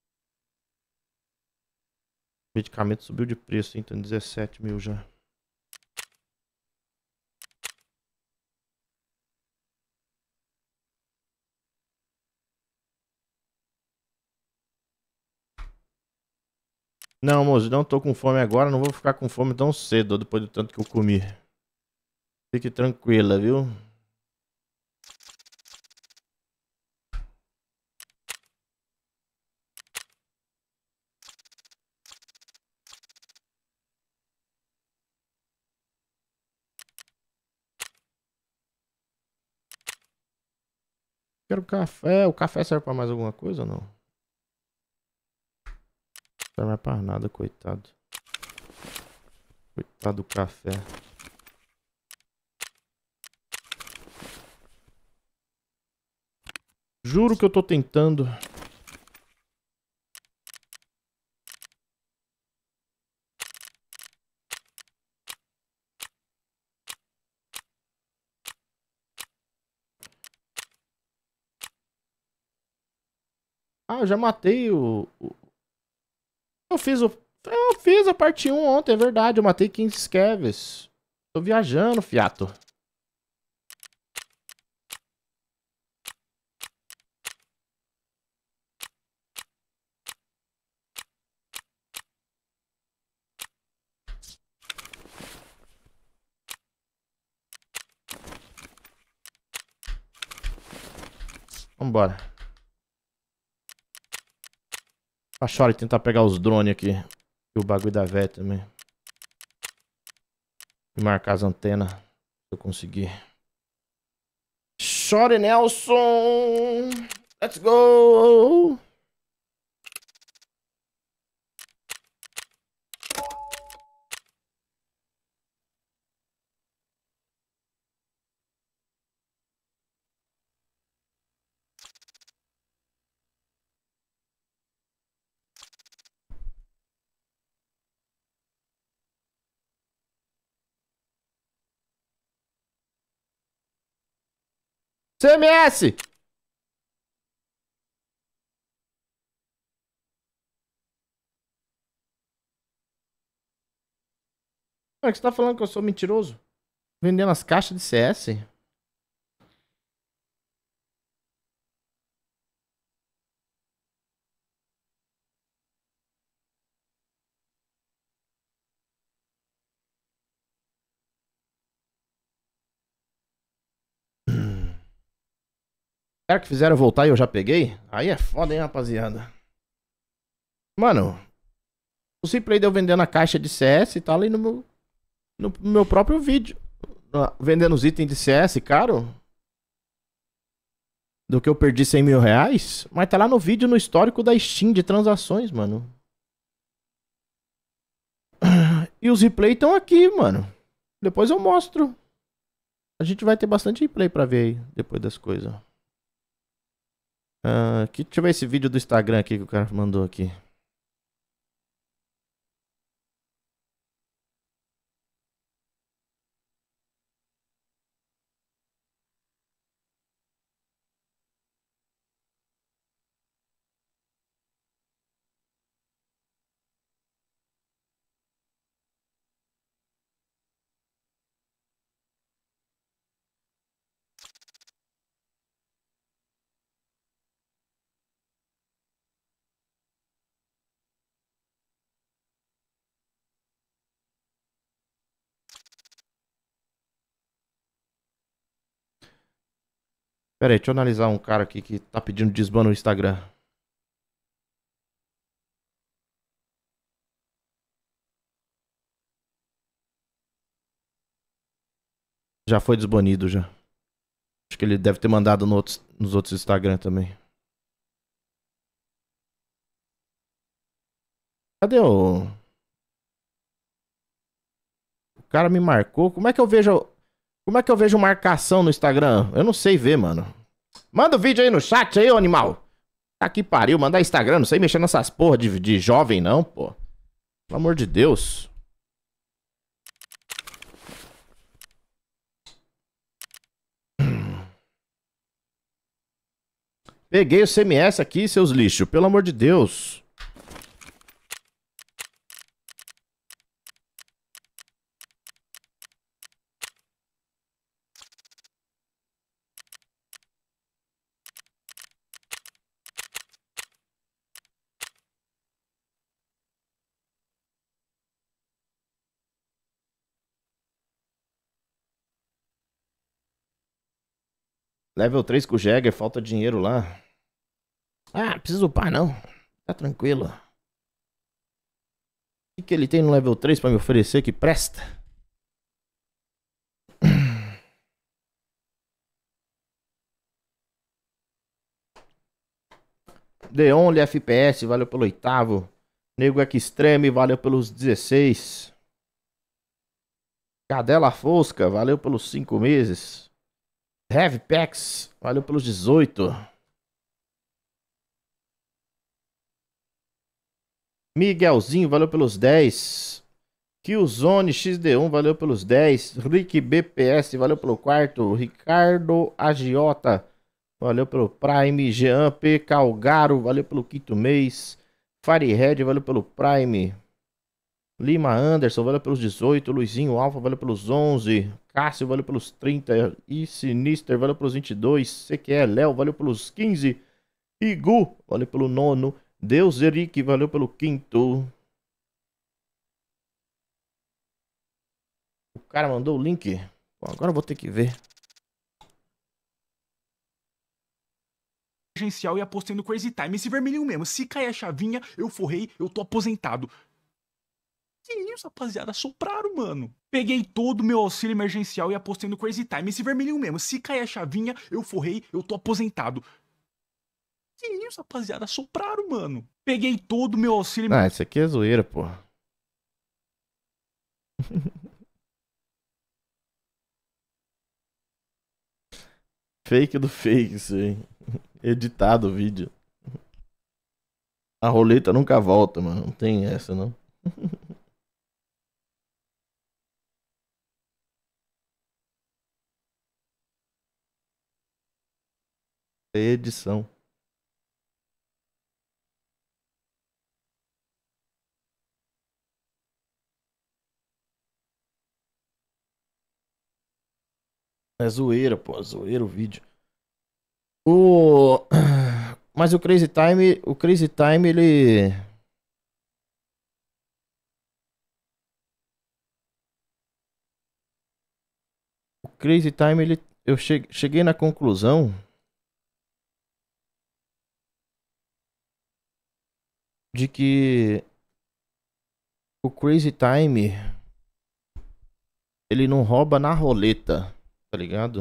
O medicamento subiu de preço, hein? Tá 17 mil já. Não, moço, não tô com fome agora. Não vou ficar com fome tão cedo, depois do tanto que eu comi. Fique tranquila, viu? Quero café. O café serve pra mais alguma coisa ou não? Não serve mais pra nada, coitado. Coitado do café. Juro que eu tô tentando. Ah, eu já matei Eu fiz Eu fiz a parte um ontem, é verdade. Eu matei 15 Skeves. Tô viajando, fiato. Vambora. Achora e tentar pegar os drones aqui. E o bagulho da véia também. E marcar as antenas. Se eu conseguir. Chore, Nelson! Let's go! CMS! Como é que você tá falando que eu sou mentiroso? Vendendo as caixas de CS? Será que fizeram eu voltar e eu já peguei? Aí é foda, hein, rapaziada. Mano, o Simplay deu vendendo a caixa de CS e tá ali no meu próprio vídeo. Vendendo os itens de CS, caro. Do que eu perdi 100 mil reais. Mas tá lá no vídeo, no histórico da Steam de transações, mano. E os replay estão aqui, mano. Depois eu mostro. A gente vai ter bastante replay pra ver aí, depois das coisas. Deixa eu ver esse vídeo do Instagram aqui que o cara mandou aqui. Pera aí, deixa eu analisar um cara aqui que tá pedindo desban no Instagram. Já foi desbanido já. Acho que ele deve ter mandado nos outros Instagram também. Cadê o... O cara me marcou. Como é que eu vejo marcação no Instagram? Eu não sei ver, mano. Manda o vídeo aí no chat aí, ô animal. Tá que pariu, mandar Instagram. Não sei mexer nessas porra de jovem não, pô. Pelo amor de Deus. Peguei o CMS aqui, seus lixos. Pelo amor de Deus. Level 3 com o Jäger, falta dinheiro lá. Ah, preciso upar não. Tá tranquilo. O que ele tem no level 3 pra me oferecer que presta? The Only FPS, valeu pelo 8º. Nego Extreme, valeu pelos 16. Cadela Fosca, valeu pelos 5 meses. Heavy Packs, valeu pelos 18. Miguelzinho, valeu pelos 10. Killzone XD1, valeu pelos 10. Rick BPS, valeu pelo 4º. Ricardo Agiota, valeu pelo Prime. Jean P. Calgaro, valeu pelo 5º mês. Firehead, valeu pelo Prime. Lima Anderson, valeu pelos 18. Luizinho Alfa, valeu pelos 11. Cássio, valeu pelos 30. E Sinister, valeu pelos 22. CQE Léo, valeu pelos 15. Igu, valeu pelo 9º. Deus Eric, valeu pelo 5º. O cara mandou o link. Bom, agora eu vou ter que ver. Emergencial e apostei no Crazy Time. Esse vermelhinho mesmo. Se cair a chavinha, eu forrei, eu tô aposentado. Que isso, rapaziada? Sopraram, mano. Peguei todo o meu auxílio emergencial e apostei no Crazy Time. Esse vermelhinho mesmo. Se cair a chavinha, eu forrei, eu tô aposentado. Que isso, rapaziada? Sopraram, mano. Peguei todo o meu auxílio... Ah, isso aqui é zoeira, pô. Fake do fake, isso aí. Editado o vídeo. A roleta nunca volta, mano. Não tem essa, não. É edição. É zoeira, pô. Zoeira o vídeo. Mas o Crazy Time, ele... O Crazy Time, ele... Eu cheguei na conclusão de que o Crazy Time, ele não rouba na roleta, tá ligado?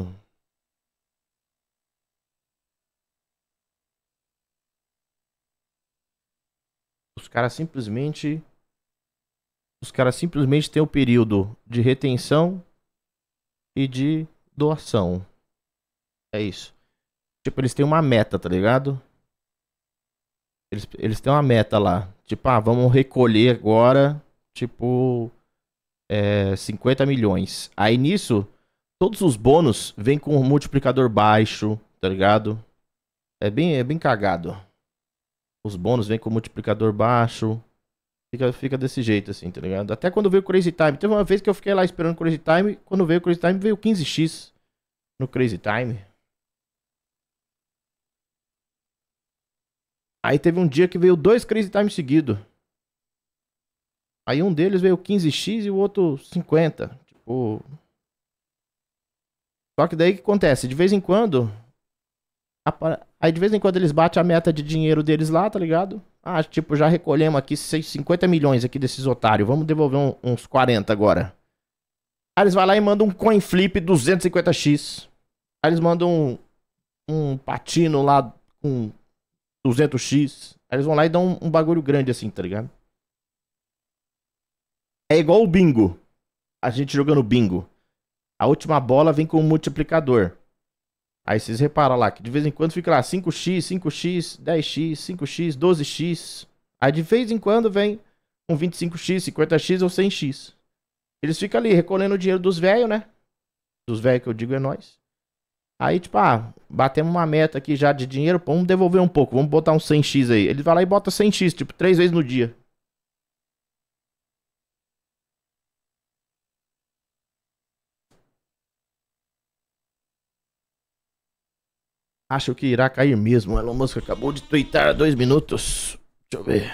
Os caras simplesmente têm o período de retenção e de doação. É isso. Tipo, eles têm uma meta, tá ligado? Eles têm uma meta lá. Tipo, ah, vamos recolher agora, tipo, 50 milhões. Aí nisso, todos os bônus vêm com um multiplicador baixo, tá ligado? É bem cagado. Os bônus vêm com multiplicador baixo. Fica desse jeito assim, tá ligado? Até quando veio o Crazy Time. Teve uma vez que eu fiquei lá esperando o Crazy Time. Quando veio o Crazy Time, veio 15x no Crazy Time. Aí teve um dia que veio 2 Crazy Time seguidos. Aí um deles veio 15x e o outro 50. Tipo... Só que daí o que acontece? De vez em quando... Aí de vez em quando eles batem a meta de dinheiro deles lá, tá ligado? Ah, tipo, já recolhemos aqui 50 milhões aqui desses otários. Vamos devolver uns 40 agora. Aí eles vão lá e mandam um coin flip 250x. Aí eles mandam um patino lá com 200x. Aí eles vão lá e dão um bagulho grande assim, tá ligado? É igual o bingo. A gente jogando bingo. A última bola vem com um multiplicador. Aí vocês reparam lá que de vez em quando fica lá 5x, 5x, 10x, 5x, 12x. Aí de vez em quando vem um 25x, 50x ou 100x. Eles ficam ali recolhendo o dinheiro dos velhos, né? Dos velhos que eu digo é nós. Aí, tipo, batemos uma meta aqui já de dinheiro, vamos devolver um pouco, vamos botar um 100x aí. Ele vai lá e bota 100x, tipo, 3 vezes no dia. Acho que irá cair mesmo. O Elon Musk acabou de tweetar há 2 minutos. Deixa eu ver.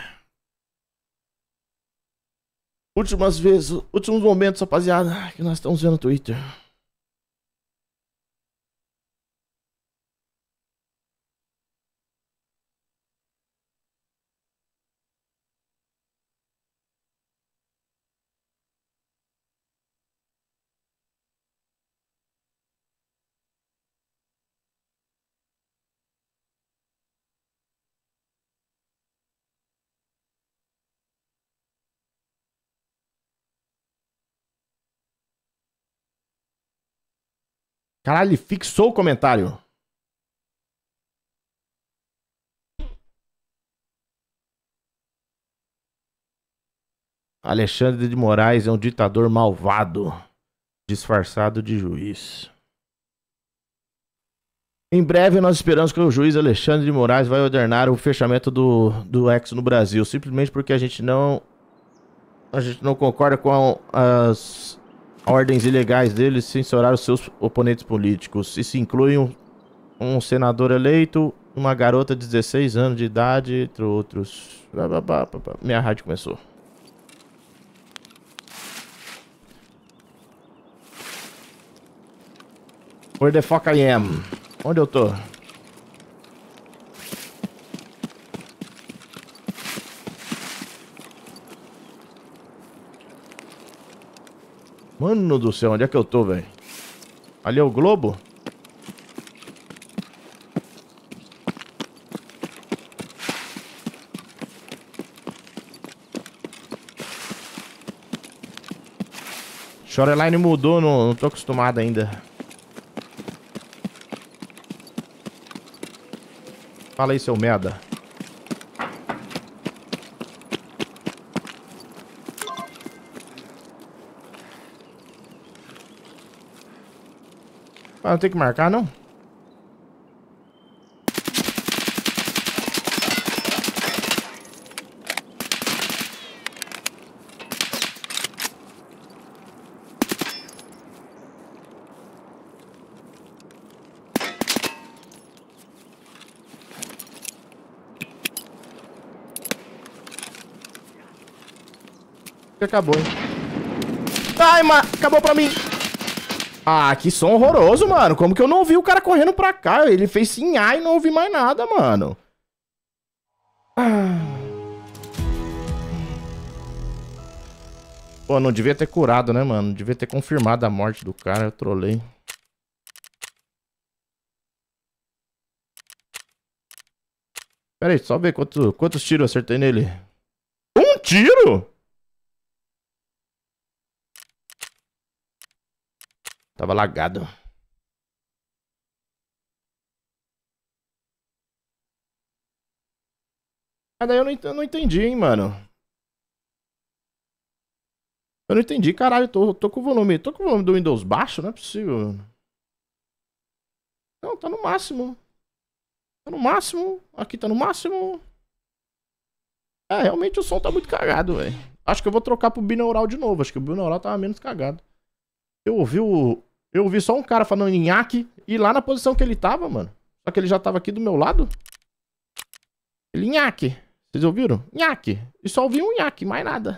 Últimos momentos, rapaziada, que nós estamos vendo no Twitter. Caralho, ele fixou o comentário. Alexandre de Moraes é um ditador malvado, disfarçado de juiz. Em breve nós esperamos que o juiz Alexandre de Moraes vai ordenar o fechamento do X no Brasil, simplesmente porque a gente não concorda com as ordens ilegais dele censurar os seus oponentes políticos. Isso inclui um senador eleito, uma garota de 16 anos de idade, entre outros. Minha rádio começou. Where the fuck I am? Onde eu tô? Mano do céu, onde é que eu tô, velho? Ali é o Globo? Shoreline mudou, não tô acostumado ainda. Fala aí, seu merda. Não tem que marcar, não? Acabou, hein? Ai, acabou pra mim. Ah, que som horroroso, mano. Como que eu não ouvi o cara correndo pra cá? Ele fez sim, ai, não ouvi mais nada, mano. Pô, não devia ter curado, né, mano? Devia ter confirmado a morte do cara. Eu trolei. Pera aí, só ver quantos tiros eu acertei nele. Um tiro? Tava lagado. Mas daí eu não entendi, hein, mano. Eu não entendi, caralho. Tô com o volume. Tô com o volume do Windows baixo? Não é possível. Não, tá no máximo. Tá no máximo. Aqui tá no máximo. É, realmente o som tá muito cagado, velho. Acho que eu vou trocar pro binaural de novo. Acho que o binaural tava menos cagado. Eu ouvi só um cara falando em nhaque e lá na posição que ele tava, mano. Só que ele já tava aqui do meu lado. Ele nhaque. Vocês ouviram? Nhaque. E só ouvi um nhaque, mais nada.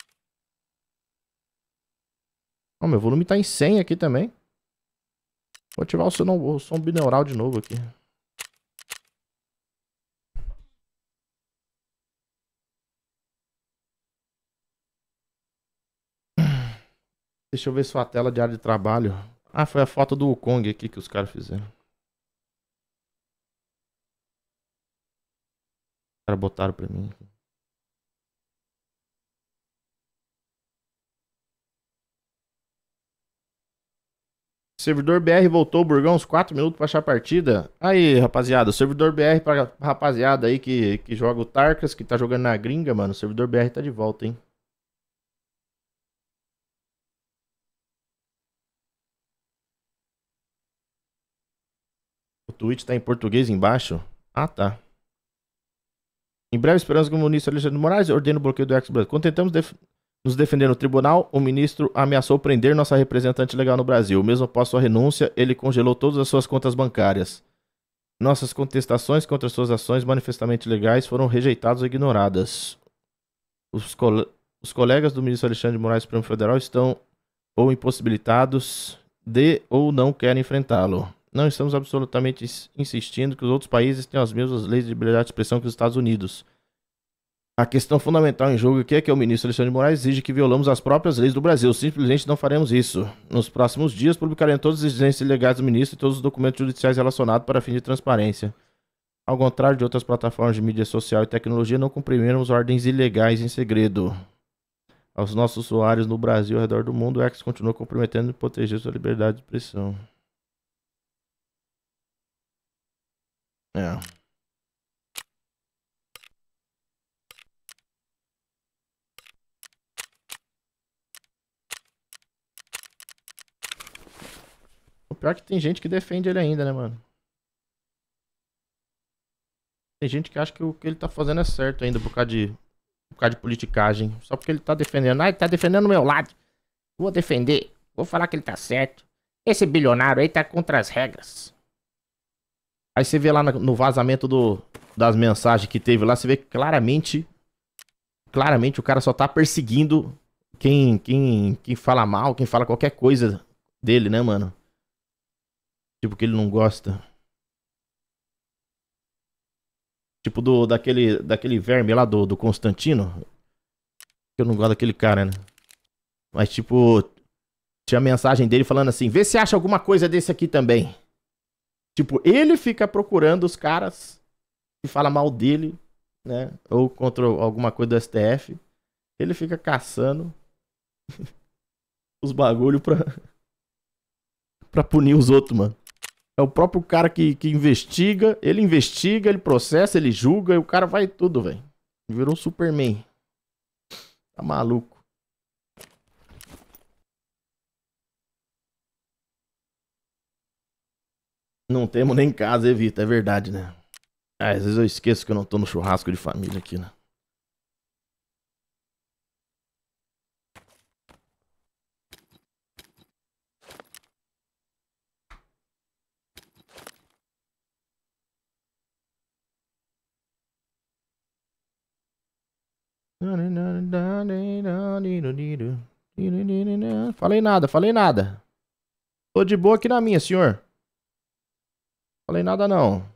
Ó, meu volume tá em 100 aqui também. Vou ativar o som binaural de novo aqui. Deixa eu ver sua tela de área de trabalho. Ah, foi a foto do Kong aqui que os caras fizeram. Os caras botaram pra mim. Servidor BR voltou, Burgão, uns 4 minutos pra achar a partida. Aí, rapaziada, o servidor BR pra rapaziada aí que joga o Tarkas, que tá jogando na gringa, mano. O servidor BR tá de volta, hein. O Twitch tá em português embaixo? Ah, tá. Em breve esperamos que o ministro Alexandre de Moraes ordene o bloqueio do ex-Brasil. Quando tentamos nos defender no tribunal, o ministro ameaçou prender nossa representante legal no Brasil. Mesmo após sua renúncia, ele congelou todas as suas contas bancárias. Nossas contestações contra suas ações manifestamente legais foram rejeitadas ou ignoradas. Os colegas do ministro Alexandre de Moraes Supremo Federal estão ou impossibilitados de ou não querem enfrentá-lo. Não estamos absolutamente insistindo que os outros países tenham as mesmas leis de liberdade de expressão que os Estados Unidos. A questão fundamental em jogo aqui é que o ministro Alexandre de Moraes exige que violamos as próprias leis do Brasil. Simplesmente não faremos isso. Nos próximos dias, publicaremos todas as exigências legais do ministro e todos os documentos judiciais relacionados para fim de transparência. Ao contrário de outras plataformas de mídia social e tecnologia, não cumpriremos ordens ilegais em segredo. Aos nossos usuários no Brasil e ao redor do mundo, o X continua comprometendo e proteger sua liberdade de expressão. É. O pior é que tem gente que defende ele ainda, né, mano? Tem gente que acha que o que ele tá fazendo é certo ainda por causa de politicagem. Só porque ele tá defendendo. Ah, ele tá defendendo o meu lado. Vou defender. Vou falar que ele tá certo. Esse bilionário aí tá contra as regras. Aí você vê lá no vazamento das mensagens que teve lá, você vê que claramente o cara só tá perseguindo quem fala mal, quem fala qualquer coisa dele, né, mano? Tipo, que ele não gosta. Tipo daquele verme lá do Constantino. Eu não gosto daquele cara, né? Mas tipo, tinha mensagem dele falando assim, vê se acha alguma coisa desse aqui também. Tipo, ele fica procurando os caras que falam mal dele, né? Ou contra alguma coisa do STF. Ele fica caçando os bagulho pra punir os outros, mano. É o próprio cara que investiga, ele processa, ele julga e o cara vai tudo, velho. Virou um Superman. Tá maluco. Não temos nem casa, evita, é verdade, né? Ah, às vezes eu esqueço que eu não tô no churrasco de família aqui, né? Falei nada. Tô de boa aqui na minha, senhor. Falei nada não.